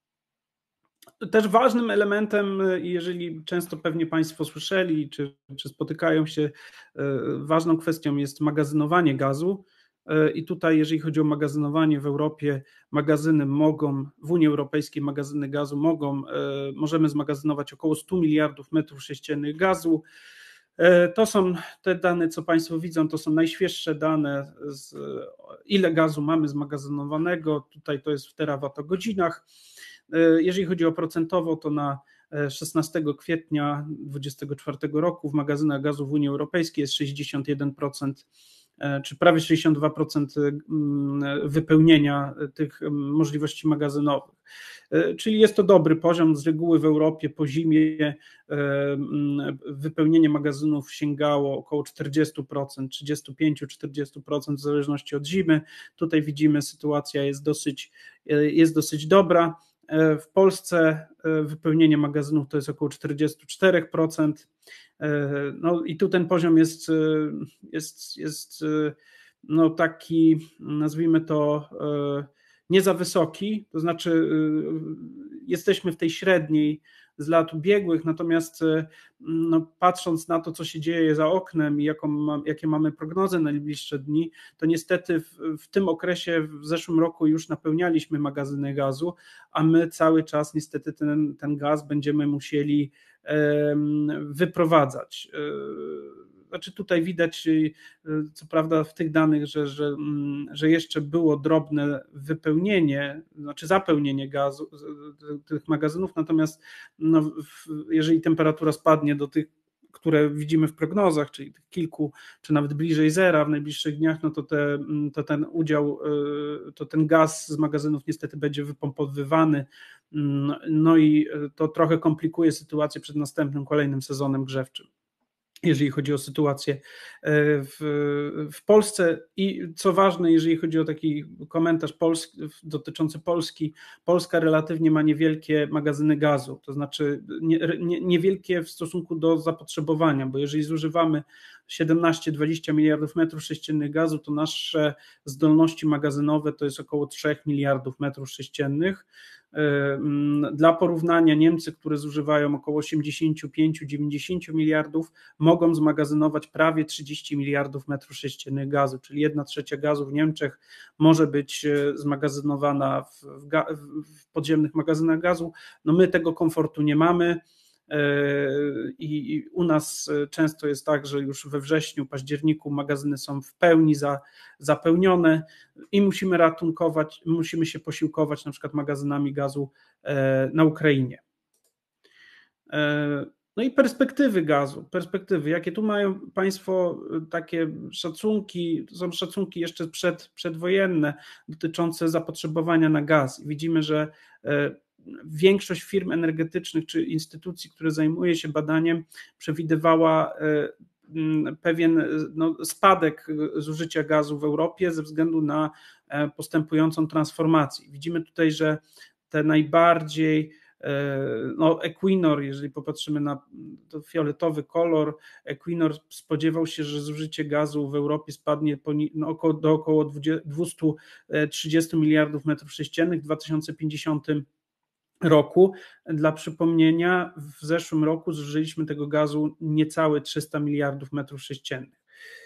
Też ważnym elementem, jeżeli często pewnie Państwo słyszeli, czy, czy spotykają się, ważną kwestią jest magazynowanie gazu. I tutaj, jeżeli chodzi o magazynowanie w Europie, magazyny mogą, w Unii Europejskiej magazyny gazu mogą, możemy zmagazynować około stu miliardów metrów sześciennych gazu. To są te dane, co Państwo widzą, to są najświeższe dane, z ile gazu mamy zmagazynowanego. Tutaj to jest w terawatogodzinach. Jeżeli chodzi o procentowo, to na szesnastego kwietnia dwudziestego czwartego roku w magazynach gazu w Unii Europejskiej jest sześćdziesiąt jeden procent, czy prawie sześćdziesiąt dwa procent wypełnienia tych możliwości magazynowych. Czyli jest to dobry poziom. Z reguły w Europie po zimie wypełnienie magazynów sięgało około czterdzieści procent, trzydzieści pięć do czterdziestu procent w zależności od zimy. Tutaj widzimy, sytuacja jest dosyć, jest dosyć dobra. W Polsce wypełnienie magazynów to jest około czterdzieści cztery procent. No i tu ten poziom jest, jest, jest no taki, nazwijmy to, nie za wysoki, to znaczy jesteśmy w tej średniej z lat ubiegłych, natomiast no, patrząc na to, co się dzieje za oknem i jaką, jakie mamy prognozy na najbliższe dni, to niestety w, w tym okresie w zeszłym roku już napełnialiśmy magazyny gazu, a my cały czas niestety ten, ten gaz będziemy musieli um, wyprowadzać. Znaczy tutaj widać, co prawda w tych danych, że, że, że jeszcze było drobne wypełnienie, znaczy zapełnienie gazu, tych magazynów, natomiast no, jeżeli temperatura spadnie do tych, które widzimy w prognozach, czyli tych kilku, czy nawet bliżej zera w najbliższych dniach, no to, te, to ten udział, to ten gaz z magazynów niestety będzie wypompowywany, no i to trochę komplikuje sytuację przed następnym, kolejnym sezonem grzewczym, jeżeli chodzi o sytuację w, w Polsce. I co ważne, jeżeli chodzi o taki komentarz Polski, dotyczący Polski, Polska relatywnie ma niewielkie magazyny gazu, to znaczy nie, nie, niewielkie w stosunku do zapotrzebowania, bo jeżeli zużywamy siedemnaście do dwudziestu miliardów metrów sześciennych gazu, to nasze zdolności magazynowe to jest około trzech miliardów metrów sześciennych. Dla porównania Niemcy, które zużywają około osiemdziesiąt pięć do dziewięćdziesięciu miliardów, mogą zmagazynować prawie trzydzieści miliardów metrów sześciennych gazu, czyli jedna trzecia gazu w Niemczech może być zmagazynowana w, w, w podziemnych magazynach gazu. No my tego komfortu nie mamy. I u nas często jest tak, że już we wrześniu, październiku magazyny są w pełni za, zapełnione i musimy ratunkować, musimy się posiłkować na przykład magazynami gazu na Ukrainie. No i perspektywy gazu, perspektywy, jakie tu mają Państwo takie szacunki, to są szacunki jeszcze przed, przedwojenne dotyczące zapotrzebowania na gaz. Widzimy, że większość firm energetycznych czy instytucji, które zajmuje się badaniem, przewidywała pewien no, spadek zużycia gazu w Europie ze względu na postępującą transformację. Widzimy tutaj, że te najbardziej No, Equinor, jeżeli popatrzymy na to fioletowy kolor, Equinor spodziewał się, że zużycie gazu w Europie spadnie no, około, do około dwieście trzydzieści miliardów metrów sześciennych w dwa tysiące pięćdziesiątym roku. Dla przypomnienia, w zeszłym roku zużyliśmy tego gazu niecałe trzysta miliardów metrów sześciennych.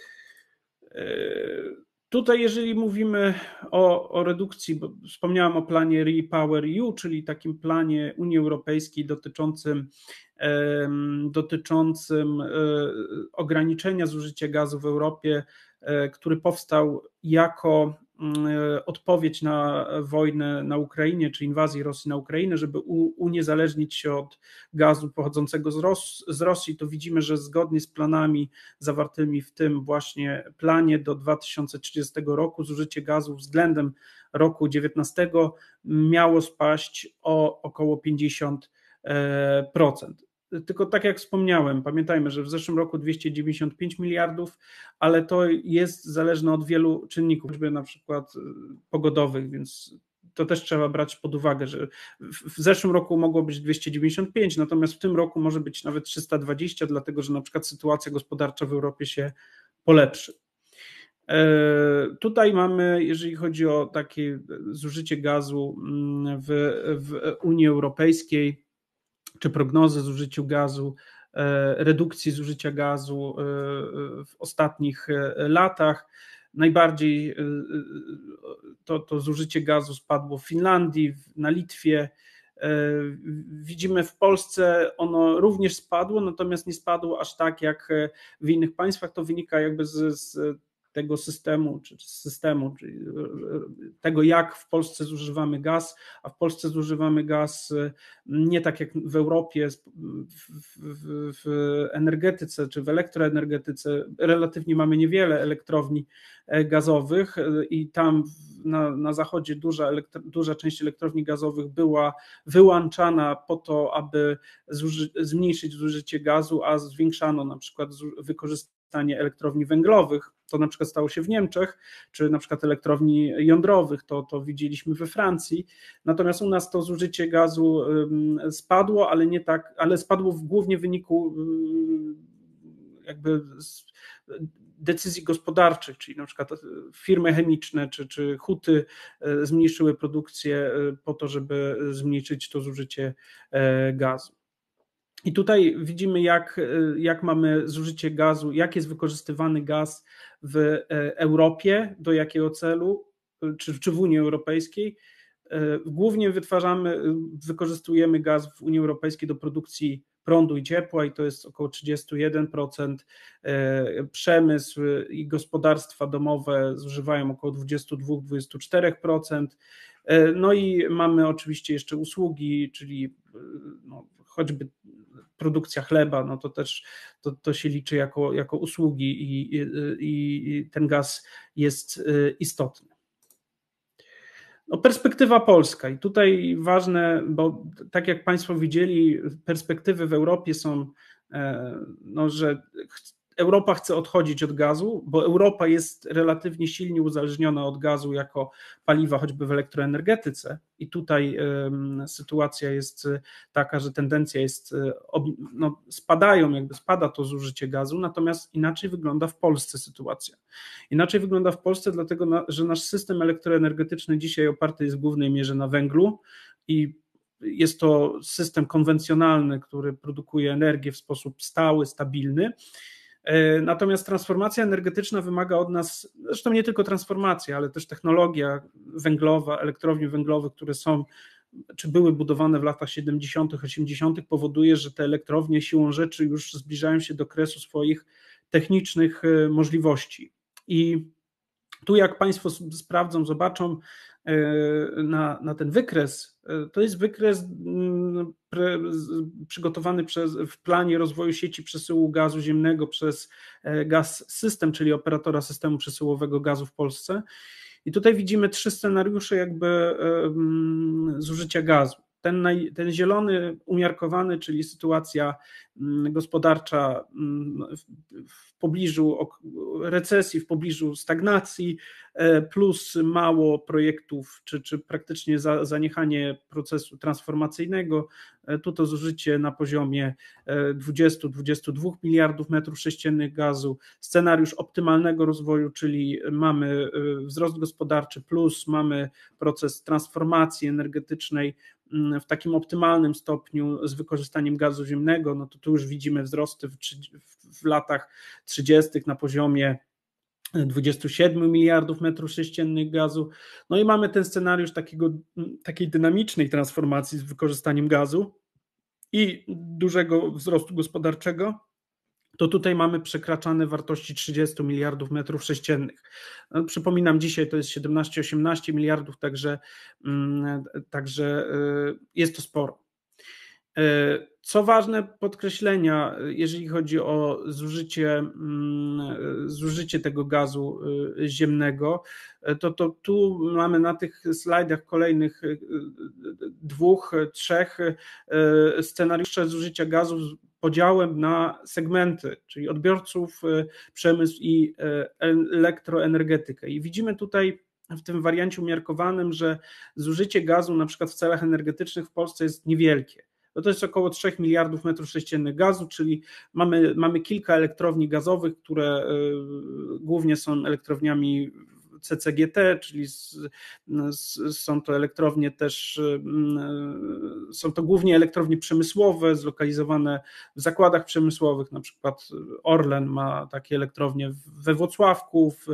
Tutaj, jeżeli mówimy o, o redukcji, bo wspomniałem o planie REPower E U, czyli takim planie Unii Europejskiej dotyczącym, e, dotyczącym e, ograniczenia zużycia gazu w Europie, e, który powstał jako odpowiedź na wojnę na Ukrainie, czy inwazję Rosji na Ukrainę, żeby uniezależnić się od gazu pochodzącego z, Ros- z Rosji, to widzimy, że zgodnie z planami zawartymi w tym właśnie planie do dwa tysiące trzydziestego roku zużycie gazu względem roku dziewiętnastego miało spaść o około pięćdziesiąt procent. Tylko tak jak wspomniałem, pamiętajmy, że w zeszłym roku dwieście dziewięćdziesiąt pięć miliardów, ale to jest zależne od wielu czynników, choćby na przykład pogodowych, więc to też trzeba brać pod uwagę, że w zeszłym roku mogło być dwieście dziewięćdziesiąt pięć, natomiast w tym roku może być nawet trzysta dwadzieścia, dlatego że na przykład sytuacja gospodarcza w Europie się polepszy. Tutaj mamy, jeżeli chodzi o takie zużycie gazu w, w Unii Europejskiej, czy prognozy zużycia gazu, redukcji zużycia gazu w ostatnich latach. Najbardziej to, to zużycie gazu spadło w Finlandii, na Litwie. Widzimy w Polsce ono również spadło, natomiast nie spadło aż tak jak w innych państwach. To wynika jakby z, z tego systemu, czy z systemu, czyli tego, jak w Polsce zużywamy gaz, a w Polsce zużywamy gaz nie tak jak w Europie, w, w, w energetyce, czy w elektroenergetyce relatywnie mamy niewiele elektrowni gazowych i tam na, na zachodzie duża, elektro, duża część elektrowni gazowych była wyłączana po to, aby zuży, zmniejszyć zużycie gazu, a zwiększano na przykład wykorzystanie elektrowni węglowych. To na przykład stało się w Niemczech, czy na przykład elektrowni jądrowych, to, to widzieliśmy we Francji. Natomiast u nas to zużycie gazu spadło, ale nie tak, ale spadło w głównie w wyniku jakby decyzji gospodarczych, czyli na przykład firmy chemiczne czy, czy huty zmniejszyły produkcję po to, żeby zmniejszyć to zużycie gazu. I tutaj widzimy, jak, jak mamy zużycie gazu, jak jest wykorzystywany gaz w Europie, do jakiego celu, czy, czy w Unii Europejskiej. Głównie wytwarzamy, wykorzystujemy gaz w Unii Europejskiej do produkcji prądu i ciepła i to jest około trzydzieści jeden procent. Przemysł i gospodarstwa domowe zużywają około dwadzieścia dwa do dwudziestu czterech procent. No i mamy oczywiście jeszcze usługi, czyli no, choćby produkcja chleba, no to też to, to się liczy jako, jako usługi i, i, i ten gaz jest istotny. No, perspektywa polska i tutaj ważne, bo tak jak Państwo widzieli, perspektywy w Europie są, no, że Europa chce odchodzić od gazu, bo Europa jest relatywnie silnie uzależniona od gazu jako paliwa choćby w elektroenergetyce i tutaj um, sytuacja jest taka, że tendencja jest, no, spadają, jakby spada to zużycie gazu, natomiast inaczej wygląda w Polsce sytuacja. Inaczej wygląda w Polsce dlatego, że nasz system elektroenergetyczny dzisiaj oparty jest w głównej mierze na węglu i jest to system konwencjonalny, który produkuje energię w sposób stały, stabilny. Natomiast transformacja energetyczna wymaga od nas, zresztą nie tylko transformacja, ale też technologia węglowa, elektrownie węglowe, które są, czy były budowane w latach siedemdziesiątych, osiemdziesiątych, powoduje, że te elektrownie siłą rzeczy już zbliżają się do kresu swoich technicznych możliwości. I tu jak Państwo sprawdzą, zobaczą na, na ten wykres, to jest wykres pre, przygotowany przez, w planie rozwoju sieci przesyłu gazu ziemnego przez Gaz System, czyli operatora systemu przesyłowego gazu w Polsce. I tutaj widzimy trzy scenariusze jakby zużycia gazu. ten, naj, ten zielony umiarkowany, czyli sytuacja gospodarcza w pobliżu recesji, w pobliżu stagnacji, plus mało projektów, czy, czy praktycznie za, zaniechanie procesu transformacyjnego, tu to zużycie na poziomie dwudziestu do dwudziestu dwóch miliardów metrów sześciennych gazu, scenariusz optymalnego rozwoju, czyli mamy wzrost gospodarczy plus mamy proces transformacji energetycznej w takim optymalnym stopniu z wykorzystaniem gazu ziemnego, no to tu już widzimy wzrosty w, w latach trzydziestych na poziomie dwudziestu siedmiu miliardów metrów sześciennych gazu. No i mamy ten scenariusz takiego, takiej dynamicznej transformacji z wykorzystaniem gazu i dużego wzrostu gospodarczego. To tutaj mamy przekraczane wartości trzydziestu miliardów metrów sześciennych. No, przypominam, dzisiaj to jest siedemnaście osiemnaście miliardów, także, także jest to sporo. Co ważne podkreślenia, jeżeli chodzi o zużycie, zużycie tego gazu ziemnego, to, to tu mamy na tych slajdach kolejnych dwóch, trzech scenariusze zużycia gazu z podziałem na segmenty, czyli odbiorców, przemysł i elektroenergetykę. I widzimy tutaj w tym wariancie umiarkowanym, że zużycie gazu na przykład w celach energetycznych w Polsce jest niewielkie. No to jest około trzech miliardów metrów sześciennych gazu, czyli mamy, mamy kilka elektrowni gazowych, które głównie są elektrowniami C C G T, czyli z, z, są to elektrownie też, są to głównie elektrownie przemysłowe, zlokalizowane w zakładach przemysłowych, na przykład Orlen ma takie elektrownie we Włocławku, w,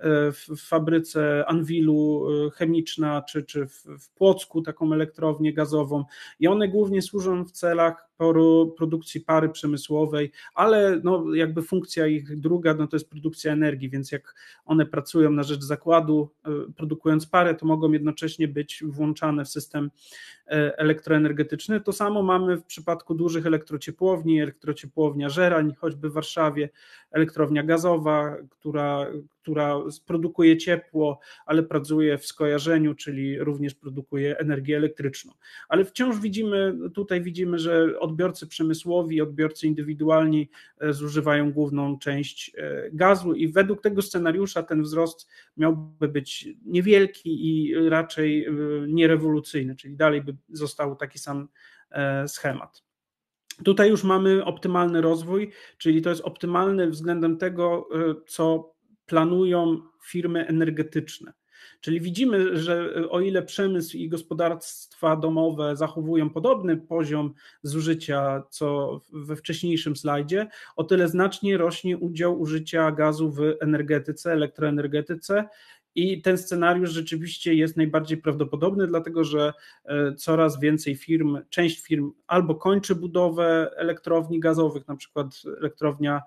w fabryce Anwilu Chemiczna, czy, czy w, w Płocku taką elektrownię gazową i one głównie służą w celach produkcji pary przemysłowej, ale no jakby funkcja ich druga no to jest produkcja energii, więc jak one pracują na rzecz zakładu, produkując parę, to mogą jednocześnie być włączane w system elektroenergetyczny. To samo mamy w przypadku dużych elektrociepłowni, elektrociepłownia Żerań, choćby w Warszawie, elektrownia gazowa, która, która produkuje ciepło, ale pracuje w skojarzeniu, czyli również produkuje energię elektryczną. Ale wciąż widzimy, tutaj widzimy, że odbiorcy przemysłowi, odbiorcy indywidualni zużywają główną część gazu i według tego scenariusza ten wzrost miałby być niewielki i raczej nierewolucyjny, czyli dalej by został taki sam schemat. Tutaj już mamy optymalny rozwój, czyli to jest optymalny względem tego, co planują firmy energetyczne. Czyli widzimy, że o ile przemysł i gospodarstwa domowe zachowują podobny poziom zużycia co we wcześniejszym slajdzie, o tyle znacznie rośnie udział użycia gazu w energetyce, elektroenergetyce. I ten scenariusz rzeczywiście jest najbardziej prawdopodobny, dlatego że coraz więcej firm, część firm albo kończy budowę elektrowni gazowych, na przykład elektrownia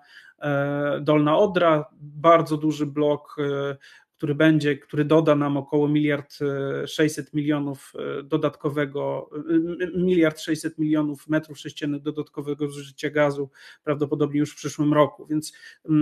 Dolna Odra, bardzo duży blok, który będzie, który doda nam około miliard sześćset milionów dodatkowego, miliard sześćset milionów metrów sześciennych dodatkowego zużycia gazu, prawdopodobnie już w przyszłym roku. Więc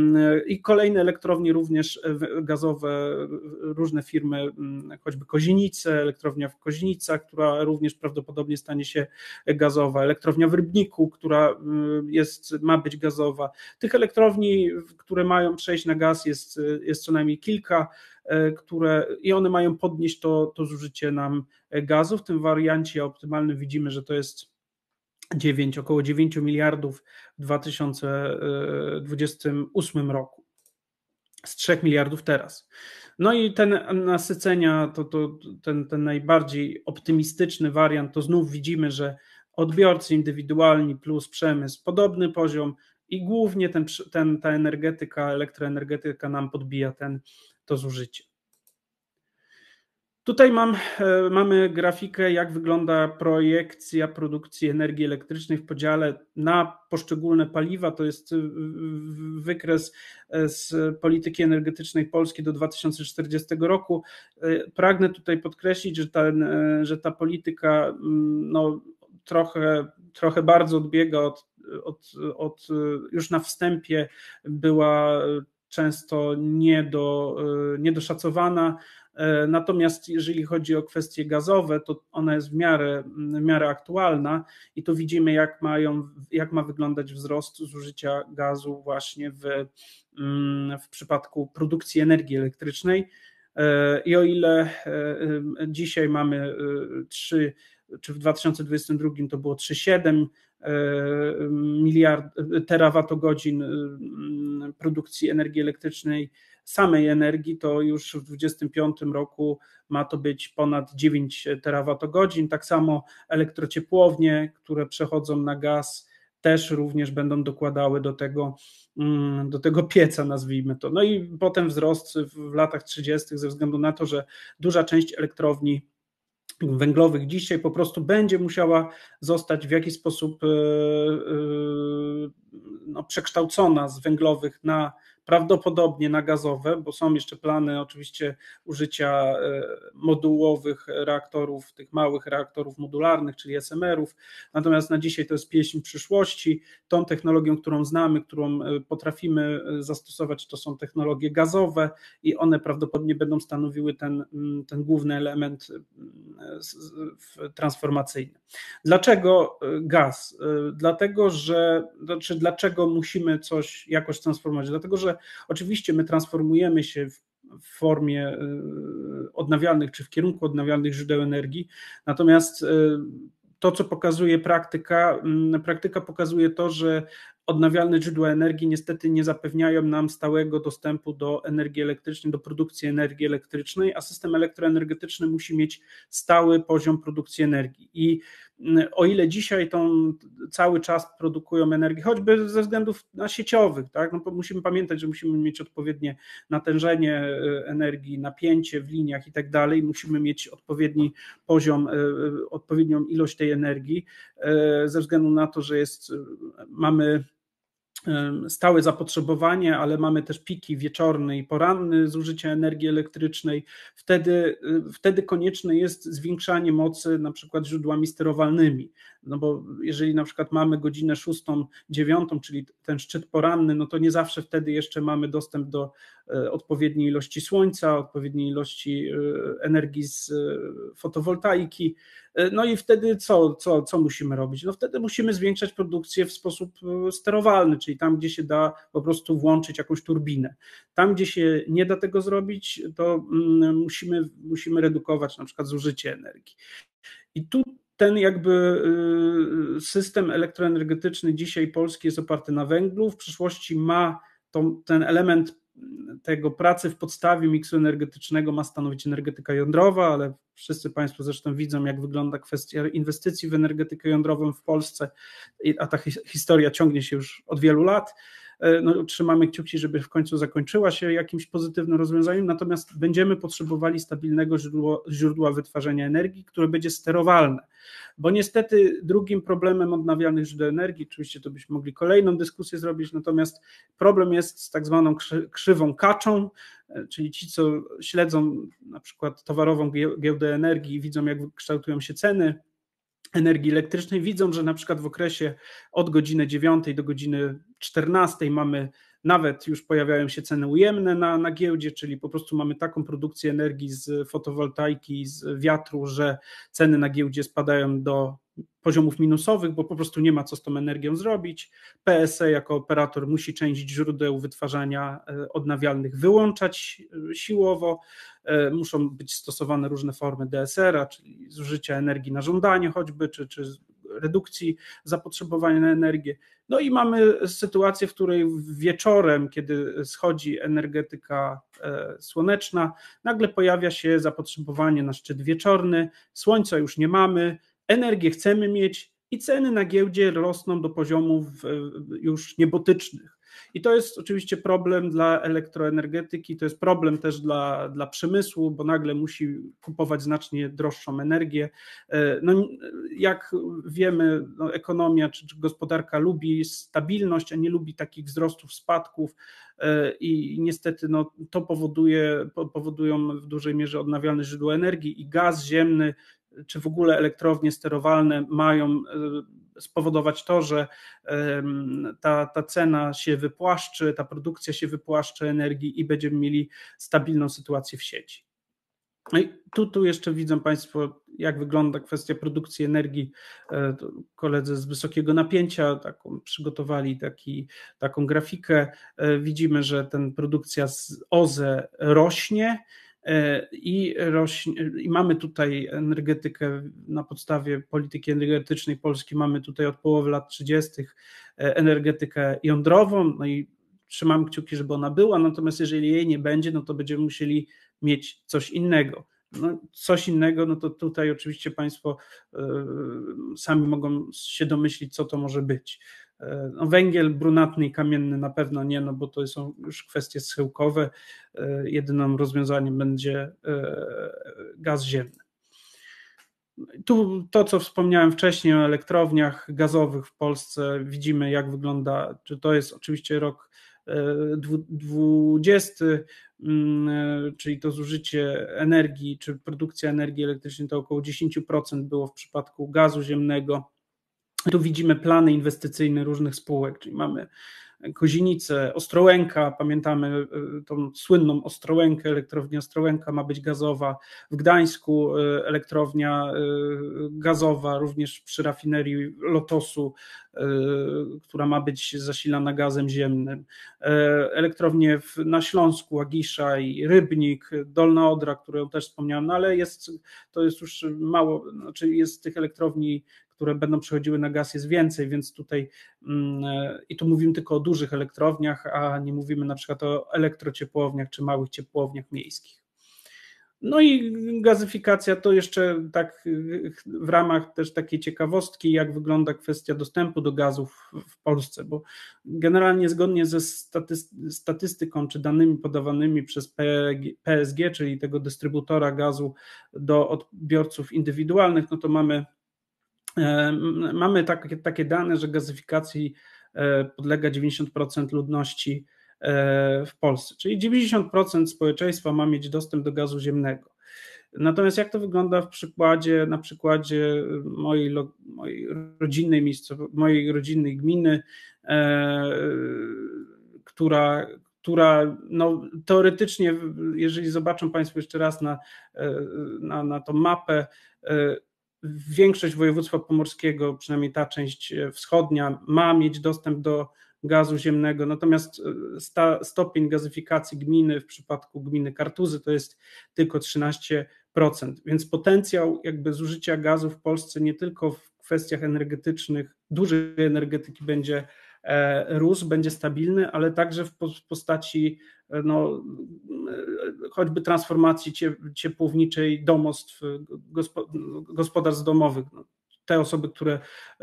i kolejne elektrownie również gazowe, różne firmy, choćby Kozienice, elektrownia w Kozienicach, która również prawdopodobnie stanie się gazowa, elektrownia w Rybniku, która jest, ma być gazowa. Tych elektrowni, które mają przejść na gaz jest, jest co najmniej kilka, które i one mają podnieść to, to zużycie nam gazu. W tym wariancie optymalnym widzimy, że to jest dziewięć, około dziewięć miliardów w dwa tysiące dwudziestym ósmym roku. Z trzech miliardów teraz. No i ten nasycenia, to, to ten, ten najbardziej optymistyczny wariant, to znów widzimy, że odbiorcy indywidualni plus przemysł, podobny poziom i głównie ten, ten, ta energetyka, elektroenergetyka nam podbija ten, to zużycie. Tutaj mam, mamy grafikę, jak wygląda projekcja produkcji energii elektrycznej w podziale na poszczególne paliwa. To jest wykres z polityki energetycznej Polski do dwa tysiące czterdziestego roku. Pragnę tutaj podkreślić, że ta, że ta polityka no, trochę, trochę bardzo odbiega od, od, od już na wstępie była często niedo, niedoszacowana. Natomiast jeżeli chodzi o kwestie gazowe, to ona jest w miarę, w miarę aktualna i tu widzimy, jak, mają, jak ma wyglądać wzrost zużycia gazu właśnie w, w przypadku produkcji energii elektrycznej. I o ile dzisiaj mamy trzy, czy w dwa tysiące dwudziestym drugim to było trzy przecinek siedem miliard terawatogodzin produkcji energii elektrycznej, samej energii, to już w dwudziestym piątym roku ma to być ponad dziewięć terawatogodzin. Tak samo elektrociepłownie, które przechodzą na gaz, też również będą dokładały do tego, do tego pieca, nazwijmy to. No i potem wzrost w latach trzydziestych ze względu na to, że duża część elektrowni węglowych dzisiaj po prostu będzie musiała zostać w jakiś sposób no, przekształcona z węglowych na prawdopodobnie na gazowe, bo są jeszcze plany oczywiście użycia modułowych reaktorów, tych małych reaktorów modularnych, czyli S M R-ów, natomiast na dzisiaj to jest pieśń przyszłości. Tą technologią, którą znamy, którą potrafimy zastosować, to są technologie gazowe i one prawdopodobnie będą stanowiły ten, ten główny element transformacyjny. Dlaczego gaz? Dlatego, że, znaczy dlaczego musimy coś jakoś transformować? Dlatego, że oczywiście my transformujemy się w, w formie odnawialnych, czy w kierunku odnawialnych źródeł energii, natomiast to, co pokazuje praktyka, praktyka pokazuje to, że odnawialne źródła energii niestety nie zapewniają nam stałego dostępu do energii elektrycznej, do produkcji energii elektrycznej, a system elektroenergetyczny musi mieć stały poziom produkcji energii. I o ile dzisiaj tą cały czas produkują energię, choćby ze względów na sieciowych, tak? No, musimy pamiętać, że musimy mieć odpowiednie natężenie energii, napięcie w liniach i tak dalej, musimy mieć odpowiedni poziom, odpowiednią ilość tej energii, ze względu na to, że jest, mamy stałe zapotrzebowanie, ale mamy też piki wieczorne i poranne zużycia energii elektrycznej. Wtedy, wtedy konieczne jest zwiększanie mocy na przykład źródłami sterowalnymi, no bo jeżeli na przykład mamy godzinę szóstą, dziewiątą, czyli ten szczyt poranny, no to nie zawsze wtedy jeszcze mamy dostęp do odpowiedniej ilości słońca, odpowiedniej ilości energii z fotowoltaiki. No i wtedy co, co, co musimy robić? No wtedy musimy zwiększać produkcję w sposób sterowalny, czyli tam, gdzie się da po prostu włączyć jakąś turbinę. Tam, gdzie się nie da tego zrobić, to musimy, musimy redukować na przykład zużycie energii. I tu ten jakby system elektroenergetyczny dzisiaj polski jest oparty na węglu, w przyszłości ma to, ten element tego pracy w podstawie miksu energetycznego ma stanowić energetyka jądrowa, ale wszyscy Państwo zresztą widzą, jak wygląda kwestia inwestycji w energetykę jądrową w Polsce, a ta historia ciągnie się już od wielu lat. No, trzymamy kciuki, żeby w końcu zakończyła się jakimś pozytywnym rozwiązaniem, natomiast będziemy potrzebowali stabilnego źródła, źródła wytwarzania energii, które będzie sterowalne, bo niestety drugim problemem odnawialnych źródeł energii, oczywiście to byśmy mogli kolejną dyskusję zrobić, natomiast problem jest z tak zwaną krzywą kaczą, czyli ci, co śledzą na przykład towarową giełdę energii i widzą, jak kształtują się ceny energii elektrycznej, widzą, że na przykład w okresie od godziny dziewiątej do godziny czternastej mamy nawet już pojawiają się ceny ujemne na, na giełdzie, czyli po prostu mamy taką produkcję energii z fotowoltaiki, z wiatru, że ceny na giełdzie spadają do poziomów minusowych, bo po prostu nie ma co z tą energią zrobić. P S E jako operator musi część źródeł wytwarzania odnawialnych wyłączać siłowo, muszą być stosowane różne formy D S R-a, czyli zużycia energii na żądanie choćby, czy, czy redukcji zapotrzebowania na energię. No i mamy sytuację, w której wieczorem, kiedy schodzi energetyka słoneczna, nagle pojawia się zapotrzebowanie na szczyt wieczorny, słońca już nie mamy, energię chcemy mieć i ceny na giełdzie rosną do poziomów już niebotycznych. I to jest oczywiście problem dla elektroenergetyki, to jest problem też dla, dla przemysłu, bo nagle musi kupować znacznie droższą energię. No, jak wiemy, no, ekonomia czy, czy gospodarka lubi stabilność, a nie lubi takich wzrostów, spadków i niestety no, to powoduje, powodują w dużej mierze odnawialne źródła energii i gaz ziemny, czy w ogóle elektrownie sterowalne mają spowodować to, że ta, ta cena się wypłaszczy, ta produkcja się wypłaszczy energii i będziemy mieli stabilną sytuację w sieci. No i tu, tu jeszcze widzą Państwo, jak wygląda kwestia produkcji energii. Koledzy z wysokiego napięcia taką, przygotowali taki, taką grafikę. Widzimy, że ten produkcja z O Z E rośnie i, rośnie i mamy tutaj energetykę na podstawie polityki energetycznej Polski, mamy tutaj od połowy lat trzydziestych energetykę jądrową, no i trzymam kciuki, żeby ona była, natomiast jeżeli jej nie będzie, no to będziemy musieli mieć coś innego. No, coś innego, no to tutaj oczywiście Państwo y, sami mogą się domyślić, co to może być. Y, no, węgiel brunatny i kamienny na pewno nie, no bo to są już kwestie schyłkowe. Y, jedynym rozwiązaniem będzie y, gaz ziemny. Tu to, co wspomniałem wcześniej o elektrowniach gazowych w Polsce, widzimy, jak wygląda, czy to jest oczywiście rok dwudziesty, czyli to zużycie energii, czy produkcja energii elektrycznej to około dziesięć procent było w przypadku gazu ziemnego. Tu widzimy plany inwestycyjne różnych spółek, czyli mamy Kozienicę, Ostrołęka, pamiętamy tą słynną Ostrołękę, elektrownia Ostrołęka ma być gazowa, w Gdańsku elektrownia gazowa, również przy rafinerii Lotosu, która ma być zasilana gazem ziemnym, elektrownie na Śląsku, Łagisza i Rybnik, Dolna Odra, którą też wspomniałem, no ale jest, to jest już mało, znaczy jest tych elektrowni, które będą przechodziły na gaz, jest więcej, więc tutaj i tu mówimy tylko o dużych elektrowniach, a nie mówimy na przykład o elektrociepłowniach czy małych ciepłowniach miejskich. No i gazyfikacja to jeszcze tak w ramach też takiej ciekawostki, jak wygląda kwestia dostępu do gazu w, w Polsce, bo generalnie zgodnie ze statystyką czy danymi podawanymi przez P S G, czyli tego dystrybutora gazu do odbiorców indywidualnych, no to mamy Mamy takie, takie dane, że gazyfikacji podlega dziewięćdziesiąt procent ludności w Polsce, czyli dziewięćdziesiąt procent społeczeństwa ma mieć dostęp do gazu ziemnego. Natomiast jak to wygląda w przykładzie, na przykładzie mojej, mojej rodzinnej miejscowości, mojej rodzinnej gminy, która, która no, teoretycznie, jeżeli zobaczą Państwo jeszcze raz na, na, na tą mapę, większość województwa pomorskiego, przynajmniej ta część wschodnia, ma mieć dostęp do gazu ziemnego, natomiast sta, stopień gazyfikacji gminy w przypadku gminy Kartuzy to jest tylko trzynaście procent, więc potencjał jakby zużycia gazu w Polsce nie tylko w kwestiach energetycznych, dużej energetyki będzie rósł, będzie stabilny, ale także w postaci no, choćby transformacji ciepłowniczej domostw, gospodarstw domowych. Te osoby, które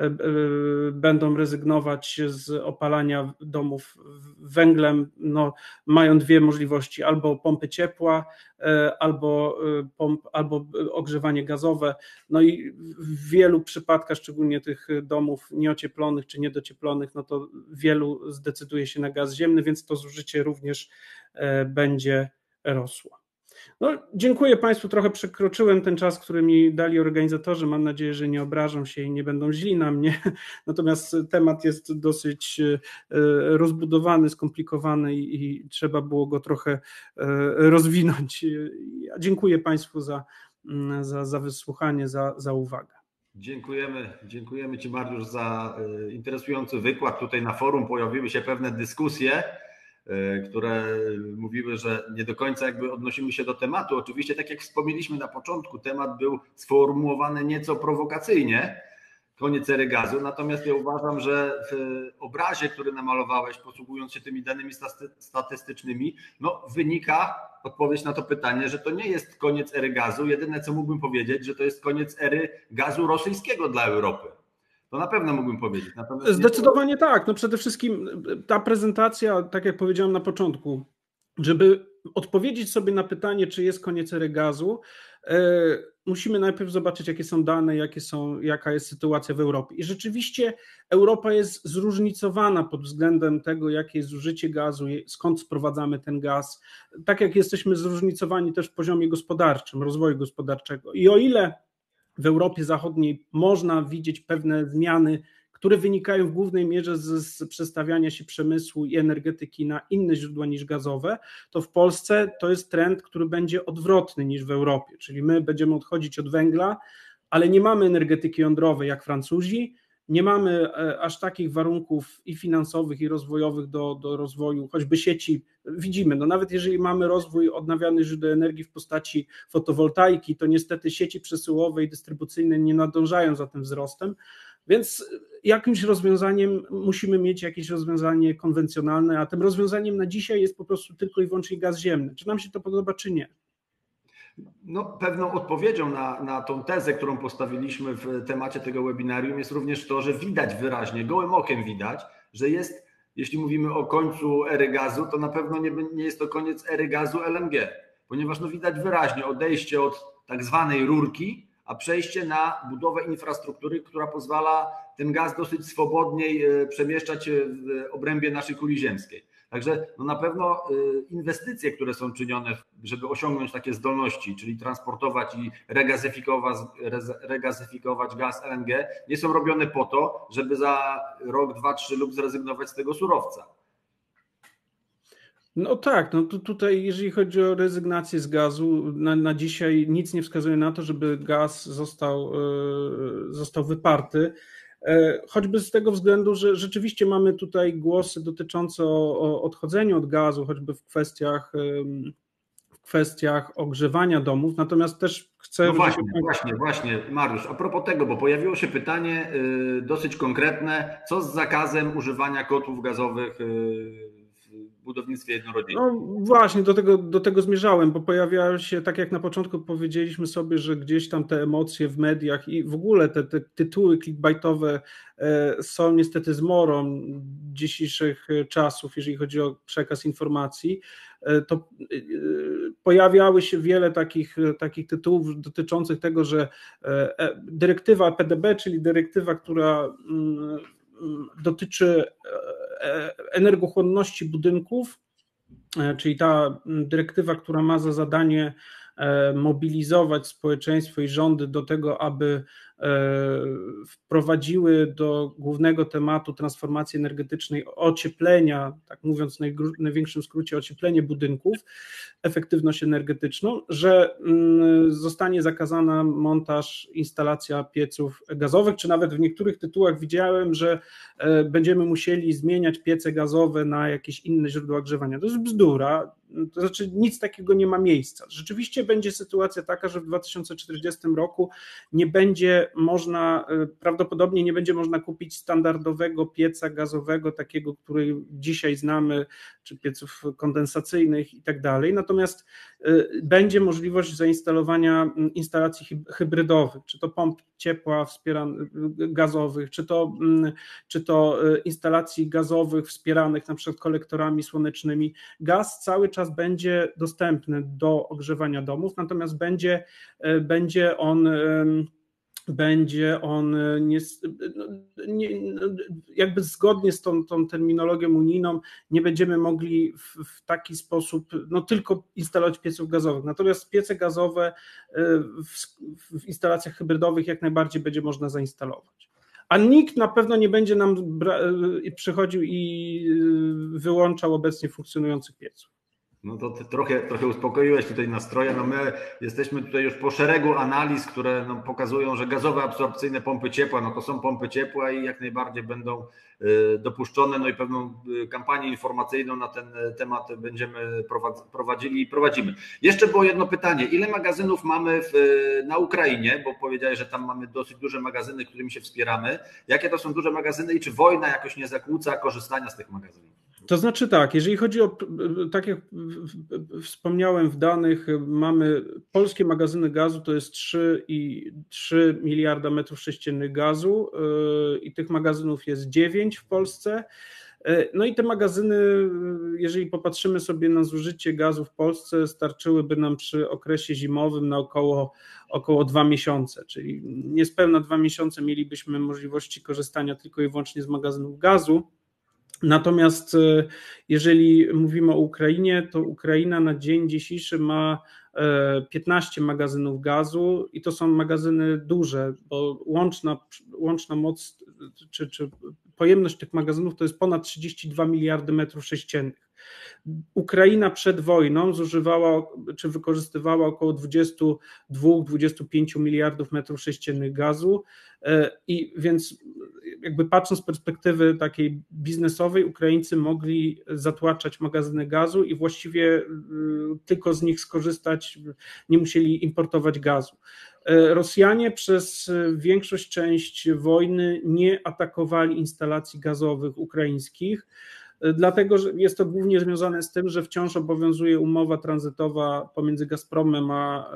będą rezygnować z opalania domów węglem, no, mają dwie możliwości, albo pompy ciepła, albo, pomp, albo ogrzewanie gazowe. No i w wielu przypadkach, szczególnie tych domów nieocieplonych czy niedocieplonych, no to wielu zdecyduje się na gaz ziemny, więc to zużycie również będzie rosło. No, dziękuję Państwu, trochę przekroczyłem ten czas, który mi dali organizatorzy, mam nadzieję, że nie obrażą się i nie będą źli na mnie, natomiast temat jest dosyć rozbudowany, skomplikowany i trzeba było go trochę rozwinąć. Dziękuję Państwu za, za, za wysłuchanie, za, za uwagę.
Dziękujemy, dziękujemy Ci, Mariusz, za interesujący wykład. Tutaj na forum pojawiły się pewne dyskusje, które mówiły, że nie do końca jakby odnosimy się do tematu. Oczywiście, tak jak wspomnieliśmy na początku, temat był sformułowany nieco prowokacyjnie, koniec ery gazu, natomiast ja uważam, że w obrazie, który namalowałeś, posługując się tymi danymi statystycznymi, no wynika odpowiedź na to pytanie, że to nie jest koniec ery gazu. Jedyne, co mógłbym powiedzieć, że to jest koniec ery gazu rosyjskiego dla Europy. To na pewno mógłbym powiedzieć. Natomiast
zdecydowanie nie... tak. No przede wszystkim ta prezentacja, tak jak powiedziałem na początku, żeby odpowiedzieć sobie na pytanie, czy jest koniec ery gazu, musimy najpierw zobaczyć, jakie są dane, jakie są, jaka jest sytuacja w Europie. I rzeczywiście Europa jest zróżnicowana pod względem tego, jakie jest zużycie gazu, skąd sprowadzamy ten gaz, tak jak jesteśmy zróżnicowani też w poziomie gospodarczym, rozwoju gospodarczego. I o ile w Europie Zachodniej można widzieć pewne zmiany, które wynikają w głównej mierze z, z przestawiania się przemysłu i energetyki na inne źródła niż gazowe, to w Polsce to jest trend, który będzie odwrotny niż w Europie, czyli my będziemy odchodzić od węgla, ale nie mamy energetyki jądrowej jak Francuzi, nie mamy aż takich warunków i finansowych, i rozwojowych do, do rozwoju, choćby sieci. Widzimy, no nawet jeżeli mamy rozwój odnawialnych źródeł energii w postaci fotowoltaiki, to niestety sieci przesyłowe i dystrybucyjne nie nadążają za tym wzrostem, więc jakimś rozwiązaniem musimy mieć jakieś rozwiązanie konwencjonalne, a tym rozwiązaniem na dzisiaj jest po prostu tylko i wyłącznie gaz ziemny. Czy nam się to podoba, czy nie?
No, pewną odpowiedzią na, na tą tezę, którą postawiliśmy w temacie tego webinarium, jest również to, że widać wyraźnie, gołym okiem widać, że jest, jeśli mówimy o końcu ery gazu, to na pewno nie, nie jest to koniec ery gazu L N G, ponieważ no widać wyraźnie odejście od tak zwanej rurki, a przejście na budowę infrastruktury, która pozwala ten gaz dosyć swobodniej przemieszczać w obrębie naszej kuli ziemskiej. Także no na pewno inwestycje, które są czynione, żeby osiągnąć takie zdolności, czyli transportować i regazyfikować, regazyfikować gaz L N G, nie są robione po to, żeby za rok, dwa, trzy lub zrezygnować z tego surowca.
No tak, no to tutaj jeżeli chodzi o rezygnację z gazu, na, na dzisiaj nic nie wskazuje na to, żeby gaz został, został wyparty. Choćby z tego względu, że rzeczywiście mamy tutaj głosy dotyczące o, o odchodzeniu od gazu, choćby w kwestiach, w kwestiach ogrzewania domów, natomiast też chcę...
No właśnie, żeby... właśnie, właśnie, Mariusz, a propos tego, bo pojawiło się pytanie y, dosyć konkretne, co z zakazem używania kotłów gazowych y, w budownictwie jednorodzinnym?
No właśnie, do tego, do tego zmierzałem, bo pojawiają się, tak jak na początku powiedzieliśmy sobie, że gdzieś tam te emocje w mediach i w ogóle te, te tytuły clickbaitowe są niestety zmorą dzisiejszych czasów, jeżeli chodzi o przekaz informacji, to pojawiały się wiele takich, takich tytułów dotyczących tego, że dyrektywa P D B, czyli dyrektywa, która dotyczy energochłonności budynków, czyli ta dyrektywa, która ma za zadanie mobilizować społeczeństwo i rządy do tego, aby wprowadziły do głównego tematu transformacji energetycznej ocieplenia, tak mówiąc w największym skrócie ocieplenie budynków, efektywność energetyczną, że zostanie zakazana montaż, instalacja pieców gazowych, czy nawet w niektórych tytułach widziałem, że będziemy musieli zmieniać piece gazowe na jakieś inne źródła ogrzewania. To jest bzdura, to znaczy nic takiego nie ma miejsca. Rzeczywiście będzie sytuacja taka, że w dwa tysiące czterdziestym roku nie będzie można, prawdopodobnie nie będzie można kupić standardowego pieca gazowego, takiego, który dzisiaj znamy, czy pieców kondensacyjnych i tak dalej, natomiast będzie możliwość zainstalowania instalacji hybrydowych, czy to pomp ciepła wspieranych gazowych, czy to, czy to instalacji gazowych wspieranych na przykład kolektorami słonecznymi. Gaz cały czas będzie dostępny do ogrzewania domów, natomiast będzie, będzie on będzie on nie, nie, jakby zgodnie z tą, tą terminologią unijną nie będziemy mogli w, w taki sposób no tylko instalować pieców gazowych, natomiast piece gazowe w, w instalacjach hybrydowych jak najbardziej będzie można zainstalować. A nikt na pewno nie będzie nam bra- przychodził i wyłączał obecnie funkcjonujących pieców.
No to ty trochę, trochę uspokoiłeś tutaj nastroje. No my jesteśmy tutaj już po szeregu analiz, które no pokazują, że gazowe absorpcyjne pompy ciepła, no to są pompy ciepła i jak najbardziej będą dopuszczone. No i pewną kampanię informacyjną na ten temat będziemy prowadzili i prowadzimy. Jeszcze było jedno pytanie. Ile magazynów mamy w, na Ukrainie? Bo powiedziałeś, że tam mamy dosyć duże magazyny, którymi się wspieramy. Jakie to są duże magazyny i czy wojna jakoś nie zakłóca korzystania z tych magazynów?
To znaczy tak, jeżeli chodzi o, tak jak wspomniałem w danych, mamy polskie magazyny gazu, to jest trzy miliarda metrów sześciennych gazu i tych magazynów jest dziewięć w Polsce. No i te magazyny, jeżeli popatrzymy sobie na zużycie gazu w Polsce, starczyłyby nam przy okresie zimowym na około, około dwa miesiące, czyli niespełna dwa miesiące mielibyśmy możliwości korzystania tylko i wyłącznie z magazynów gazu. Natomiast jeżeli mówimy o Ukrainie, to Ukraina na dzień dzisiejszy ma piętnaście magazynów gazu i to są magazyny duże, bo łączna, łączna moc czy, czy pojemność tych magazynów to jest ponad trzydzieści dwa miliardy metrów sześciennych. Ukraina przed wojną zużywała czy wykorzystywała około dwadzieścia dwa do dwudziestu pięciu miliardów metrów sześciennych gazu i więc jakby patrząc z perspektywy takiej biznesowej, Ukraińcy mogli zatłaczać magazyny gazu i właściwie tylko z nich skorzystać, nie musieli importować gazu. Rosjanie przez większość część wojny nie atakowali instalacji gazowych ukraińskich, dlatego że jest to głównie związane z tym, że wciąż obowiązuje umowa tranzytowa pomiędzy Gazpromem a,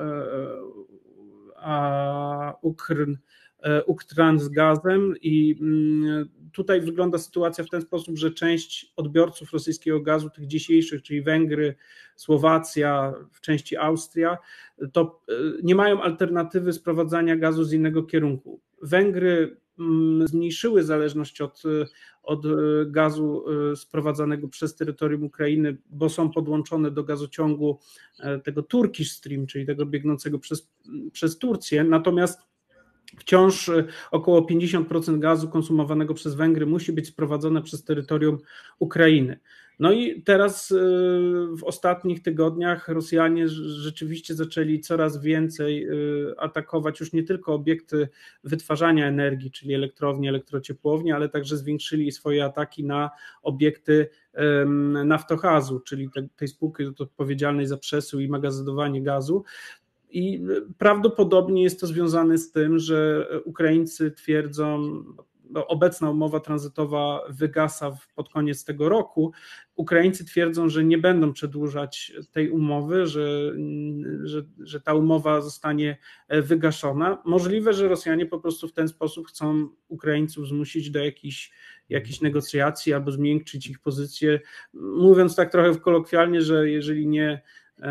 a Ukrn, Ukrtransgazem i tutaj wygląda sytuacja w ten sposób, że część odbiorców rosyjskiego gazu, tych dzisiejszych, czyli Węgry, Słowacja, w części Austria, to nie mają alternatywy sprowadzania gazu z innego kierunku. Węgry zmniejszyły zależność od, od gazu sprowadzanego przez terytorium Ukrainy, bo są podłączone do gazociągu tego Turkish Stream, czyli tego biegnącego przez, przez Turcję, natomiast wciąż około pięćdziesiąt procent gazu konsumowanego przez Węgry musi być sprowadzone przez terytorium Ukrainy. No i teraz w ostatnich tygodniach Rosjanie rzeczywiście zaczęli coraz więcej atakować już nie tylko obiekty wytwarzania energii, czyli elektrownie, elektrociepłownie, ale także zwiększyli swoje ataki na obiekty Naftogazu, czyli tej spółki odpowiedzialnej za przesył i magazynowanie gazu. I prawdopodobnie jest to związane z tym, że Ukraińcy twierdzą, no, obecna umowa tranzytowa wygasa pod koniec tego roku. Ukraińcy twierdzą, że nie będą przedłużać tej umowy, że, że, że ta umowa zostanie wygaszona. Możliwe, że Rosjanie po prostu w ten sposób chcą Ukraińców zmusić do jakichś, jakichś negocjacji albo zmiękczyć ich pozycję. Mówiąc tak trochę kolokwialnie, że jeżeli nie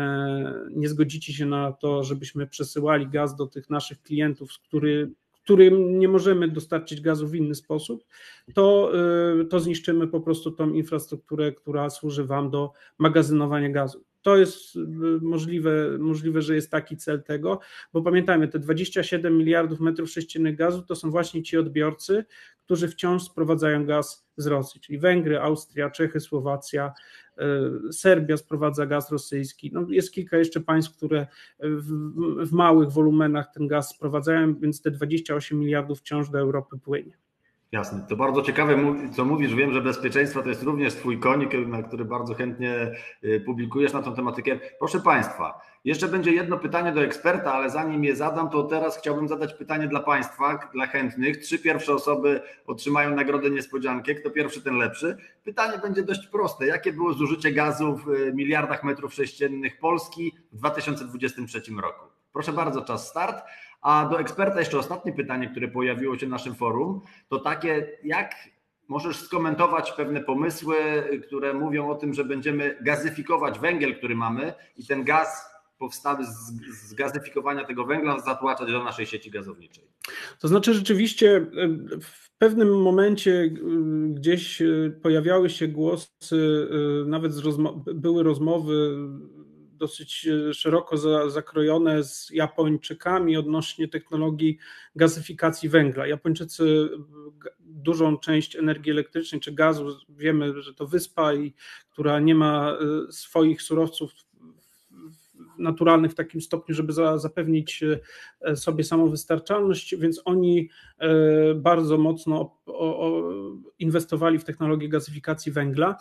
nie zgodzicie się na to, żebyśmy przesyłali gaz do tych naszych klientów, z który, którym nie możemy dostarczyć gazu w inny sposób, to, to zniszczymy po prostu tą infrastrukturę, która służy wam do magazynowania gazu. To jest możliwe, możliwe, że jest taki cel tego, bo pamiętajmy, te dwadzieścia siedem miliardów metrów sześciennych gazu to są właśnie ci odbiorcy, którzy wciąż sprowadzają gaz z Rosji, czyli Węgry, Austria, Czechy, Słowacja, Serbia sprowadza gaz rosyjski. No jest kilka jeszcze państw, które w, w małych wolumenach ten gaz sprowadzają, więc te dwadzieścia osiem miliardów wciąż do Europy płynie.
Jasne, to bardzo ciekawe, co mówisz. Wiem, że bezpieczeństwo to jest również twój konik, na który bardzo chętnie publikujesz na tą tematykę. Proszę Państwa, jeszcze będzie jedno pytanie do eksperta, ale zanim je zadam, to teraz chciałbym zadać pytanie dla Państwa, dla chętnych. Trzy pierwsze osoby otrzymają nagrodę niespodziankę. Kto pierwszy, ten lepszy. Pytanie będzie dość proste. Jakie było zużycie gazu w miliardach metrów sześciennych Polski w dwa tysiące dwudziestym trzecim roku? Proszę bardzo, czas start. A do eksperta jeszcze ostatnie pytanie, które pojawiło się w naszym forum, to takie, jak możesz skomentować pewne pomysły, które mówią o tym, że będziemy gazyfikować węgiel, który mamy i ten gaz powstały z, z gazyfikowania tego węgla zatłaczać do naszej sieci gazowniczej.
To znaczy rzeczywiście w pewnym momencie gdzieś pojawiały się głosy, nawet z rozmo- były rozmowy dosyć szeroko zakrojone z Japończykami odnośnie technologii gazyfikacji węgla. Japończycy dużą część energii elektrycznej czy gazu, wiemy, że to wyspa, i która nie ma swoich surowców naturalnych w takim stopniu, żeby zapewnić sobie samowystarczalność, więc oni bardzo mocno inwestowali w technologię gazyfikacji węgla.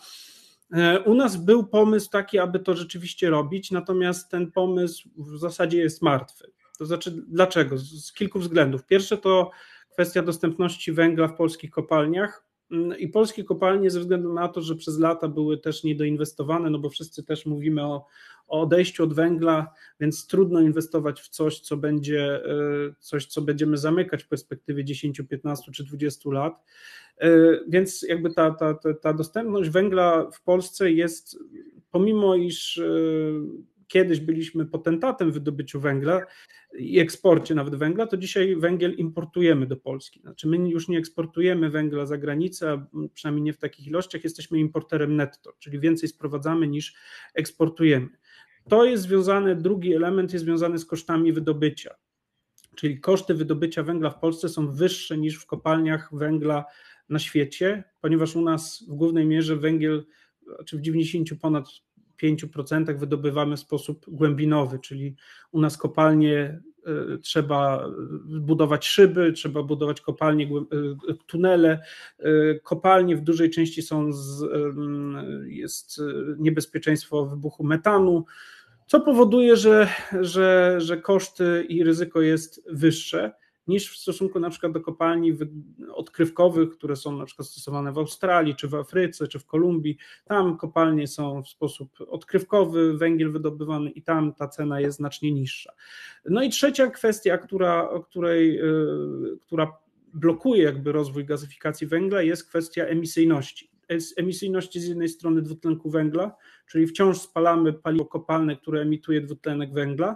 U nas był pomysł taki, aby to rzeczywiście robić, natomiast ten pomysł w zasadzie jest martwy. To znaczy dlaczego? Z kilku względów. Pierwsze to kwestia dostępności węgla w polskich kopalniach i polskie kopalnie ze względu na to, że przez lata były też niedoinwestowane, no bo wszyscy też mówimy o, o odejściu od węgla, więc trudno inwestować w coś, co będzie, coś, co będziemy zamykać w perspektywie dziesięć, piętnaście czy dwadzieścia lat. Więc jakby ta, ta, ta dostępność węgla w Polsce jest, pomimo iż kiedyś byliśmy potentatem w wydobyciu węgla i eksporcie nawet węgla, to dzisiaj węgiel importujemy do Polski. Znaczy my już nie eksportujemy węgla za granicę, a przynajmniej nie w takich ilościach, jesteśmy importerem netto, czyli więcej sprowadzamy niż eksportujemy. to jest związane, drugi element jest związany z kosztami wydobycia. Czyli koszty wydobycia węgla w Polsce są wyższe niż w kopalniach węgla na świecie, ponieważ u nas w głównej mierze węgiel, czy w dziewięćdziesięciu ponad pięciu procentach wydobywamy w sposób głębinowy, czyli u nas kopalnie trzeba budować szyby, trzeba budować kopalnie, tunele. Kopalnie w dużej części są z, jest niebezpieczeństwo wybuchu metanu, co powoduje, że, że, że koszty i ryzyko jest wyższe niż w stosunku na przykład do kopalni odkrywkowych, które są na przykład stosowane w Australii, czy w Afryce, czy w Kolumbii. Tam kopalnie są w sposób odkrywkowy, węgiel wydobywany i tam ta cena jest znacznie niższa. No i trzecia kwestia, która, o której, która blokuje jakby rozwój gazyfikacji węgla, jest kwestia emisyjności. Emisyjności z jednej strony dwutlenku węgla, czyli wciąż spalamy paliwo kopalne, które emituje dwutlenek węgla,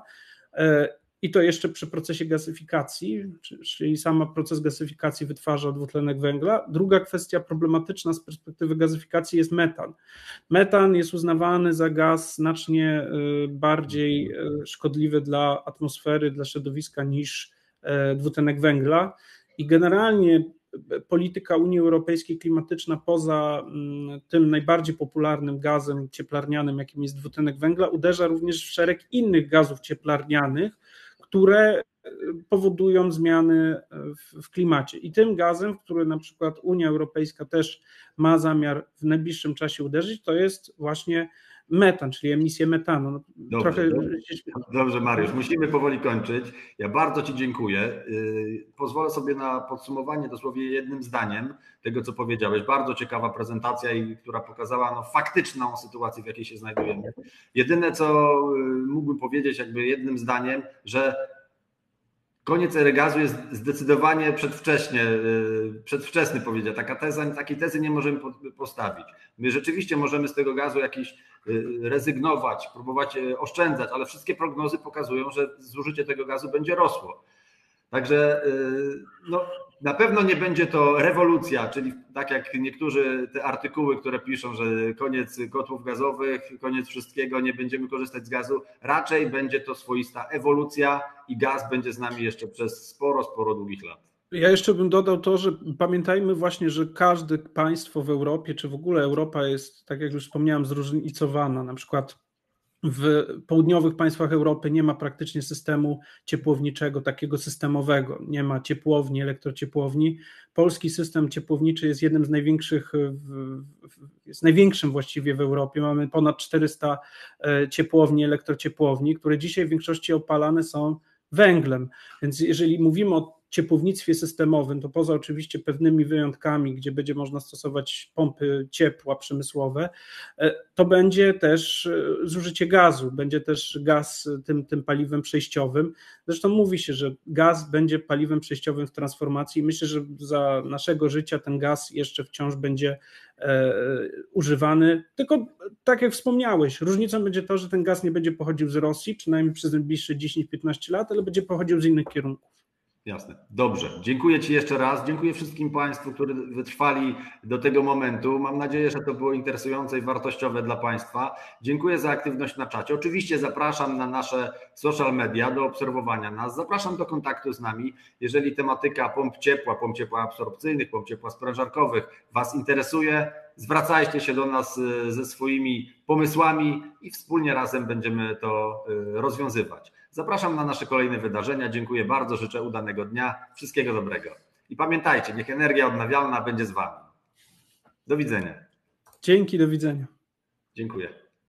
i to jeszcze przy procesie gazyfikacji, czyli sam proces gazyfikacji wytwarza dwutlenek węgla. Druga kwestia problematyczna z perspektywy gazyfikacji jest metan. Metan jest uznawany za gaz znacznie bardziej szkodliwy dla atmosfery, dla środowiska niż dwutlenek węgla i generalnie polityka Unii Europejskiej klimatyczna poza tym najbardziej popularnym gazem cieplarnianym, jakim jest dwutlenek węgla, uderza również w szereg innych gazów cieplarnianych, które powodują zmiany w klimacie. I tym gazem, w który na przykład Unia Europejska też ma zamiar w najbliższym czasie uderzyć, to jest właśnie metan, czyli emisję metanu. No,
dobrze, trochę... dobrze, dobrze, Mariusz, musimy powoli kończyć. Ja bardzo Ci dziękuję. Pozwolę sobie na podsumowanie dosłownie jednym zdaniem tego, co powiedziałeś. Bardzo ciekawa prezentacja, i która pokazała no, faktyczną sytuację, w jakiej się znajdujemy. Jedyne, co mógłbym powiedzieć jakby jednym zdaniem, że koniec ery gazu jest zdecydowanie przedwcześnie, przedwczesny, powiedział. Taka teza, takiej tezy nie możemy postawić. My rzeczywiście możemy z tego gazu jakiś rezygnować, próbować oszczędzać, ale wszystkie prognozy pokazują, że zużycie tego gazu będzie rosło. Także no, na pewno nie będzie to rewolucja, czyli tak jak niektórzy te artykuły, które piszą, że koniec kotłów gazowych, koniec wszystkiego, nie będziemy korzystać z gazu. Raczej będzie to swoista ewolucja i gaz będzie z nami jeszcze przez sporo, sporo długich lat.
Ja jeszcze bym dodał to, że pamiętajmy właśnie, że każde państwo w Europie, czy w ogóle Europa jest, tak jak już wspomniałem, zróżnicowana. Na przykład w południowych państwach Europy nie ma praktycznie systemu ciepłowniczego, takiego systemowego. Nie ma ciepłowni, elektrociepłowni. Polski system ciepłowniczy jest jednym z największych, jest największym właściwie w Europie. Mamy ponad czterysta ciepłowni, elektrociepłowni, które dzisiaj w większości opalane są węglem. Więc jeżeli mówimy o ciepłownictwie systemowym, to poza oczywiście pewnymi wyjątkami, gdzie będzie można stosować pompy ciepła przemysłowe, to będzie też zużycie gazu, będzie też gaz tym, tym paliwem przejściowym. Zresztą mówi się, że gaz będzie paliwem przejściowym w transformacji i myślę, że za naszego życia ten gaz jeszcze wciąż będzie e, używany, tylko tak jak wspomniałeś, różnicą będzie to, że ten gaz nie będzie pochodził z Rosji, przynajmniej przez najbliższe dziesięć piętnaście lat, ale będzie pochodził z innych kierunków.
Jasne. Dobrze. Dziękuję Ci jeszcze raz. Dziękuję wszystkim Państwu, którzy wytrwali do tego momentu. Mam nadzieję, że to było interesujące i wartościowe dla Państwa. Dziękuję za aktywność na czacie. Oczywiście zapraszam na nasze social media do obserwowania nas. Zapraszam do kontaktu z nami. Jeżeli tematyka pomp ciepła, pomp ciepła absorpcyjnych, pomp ciepła sprężarkowych Was interesuje, zwracajcie się do nas ze swoimi pomysłami i wspólnie razem będziemy to rozwiązywać. Zapraszam na nasze kolejne wydarzenia. Dziękuję bardzo, życzę udanego dnia, wszystkiego dobrego. I pamiętajcie, niech energia odnawialna będzie z Wami. Do widzenia.
Dzięki, do widzenia.
Dziękuję.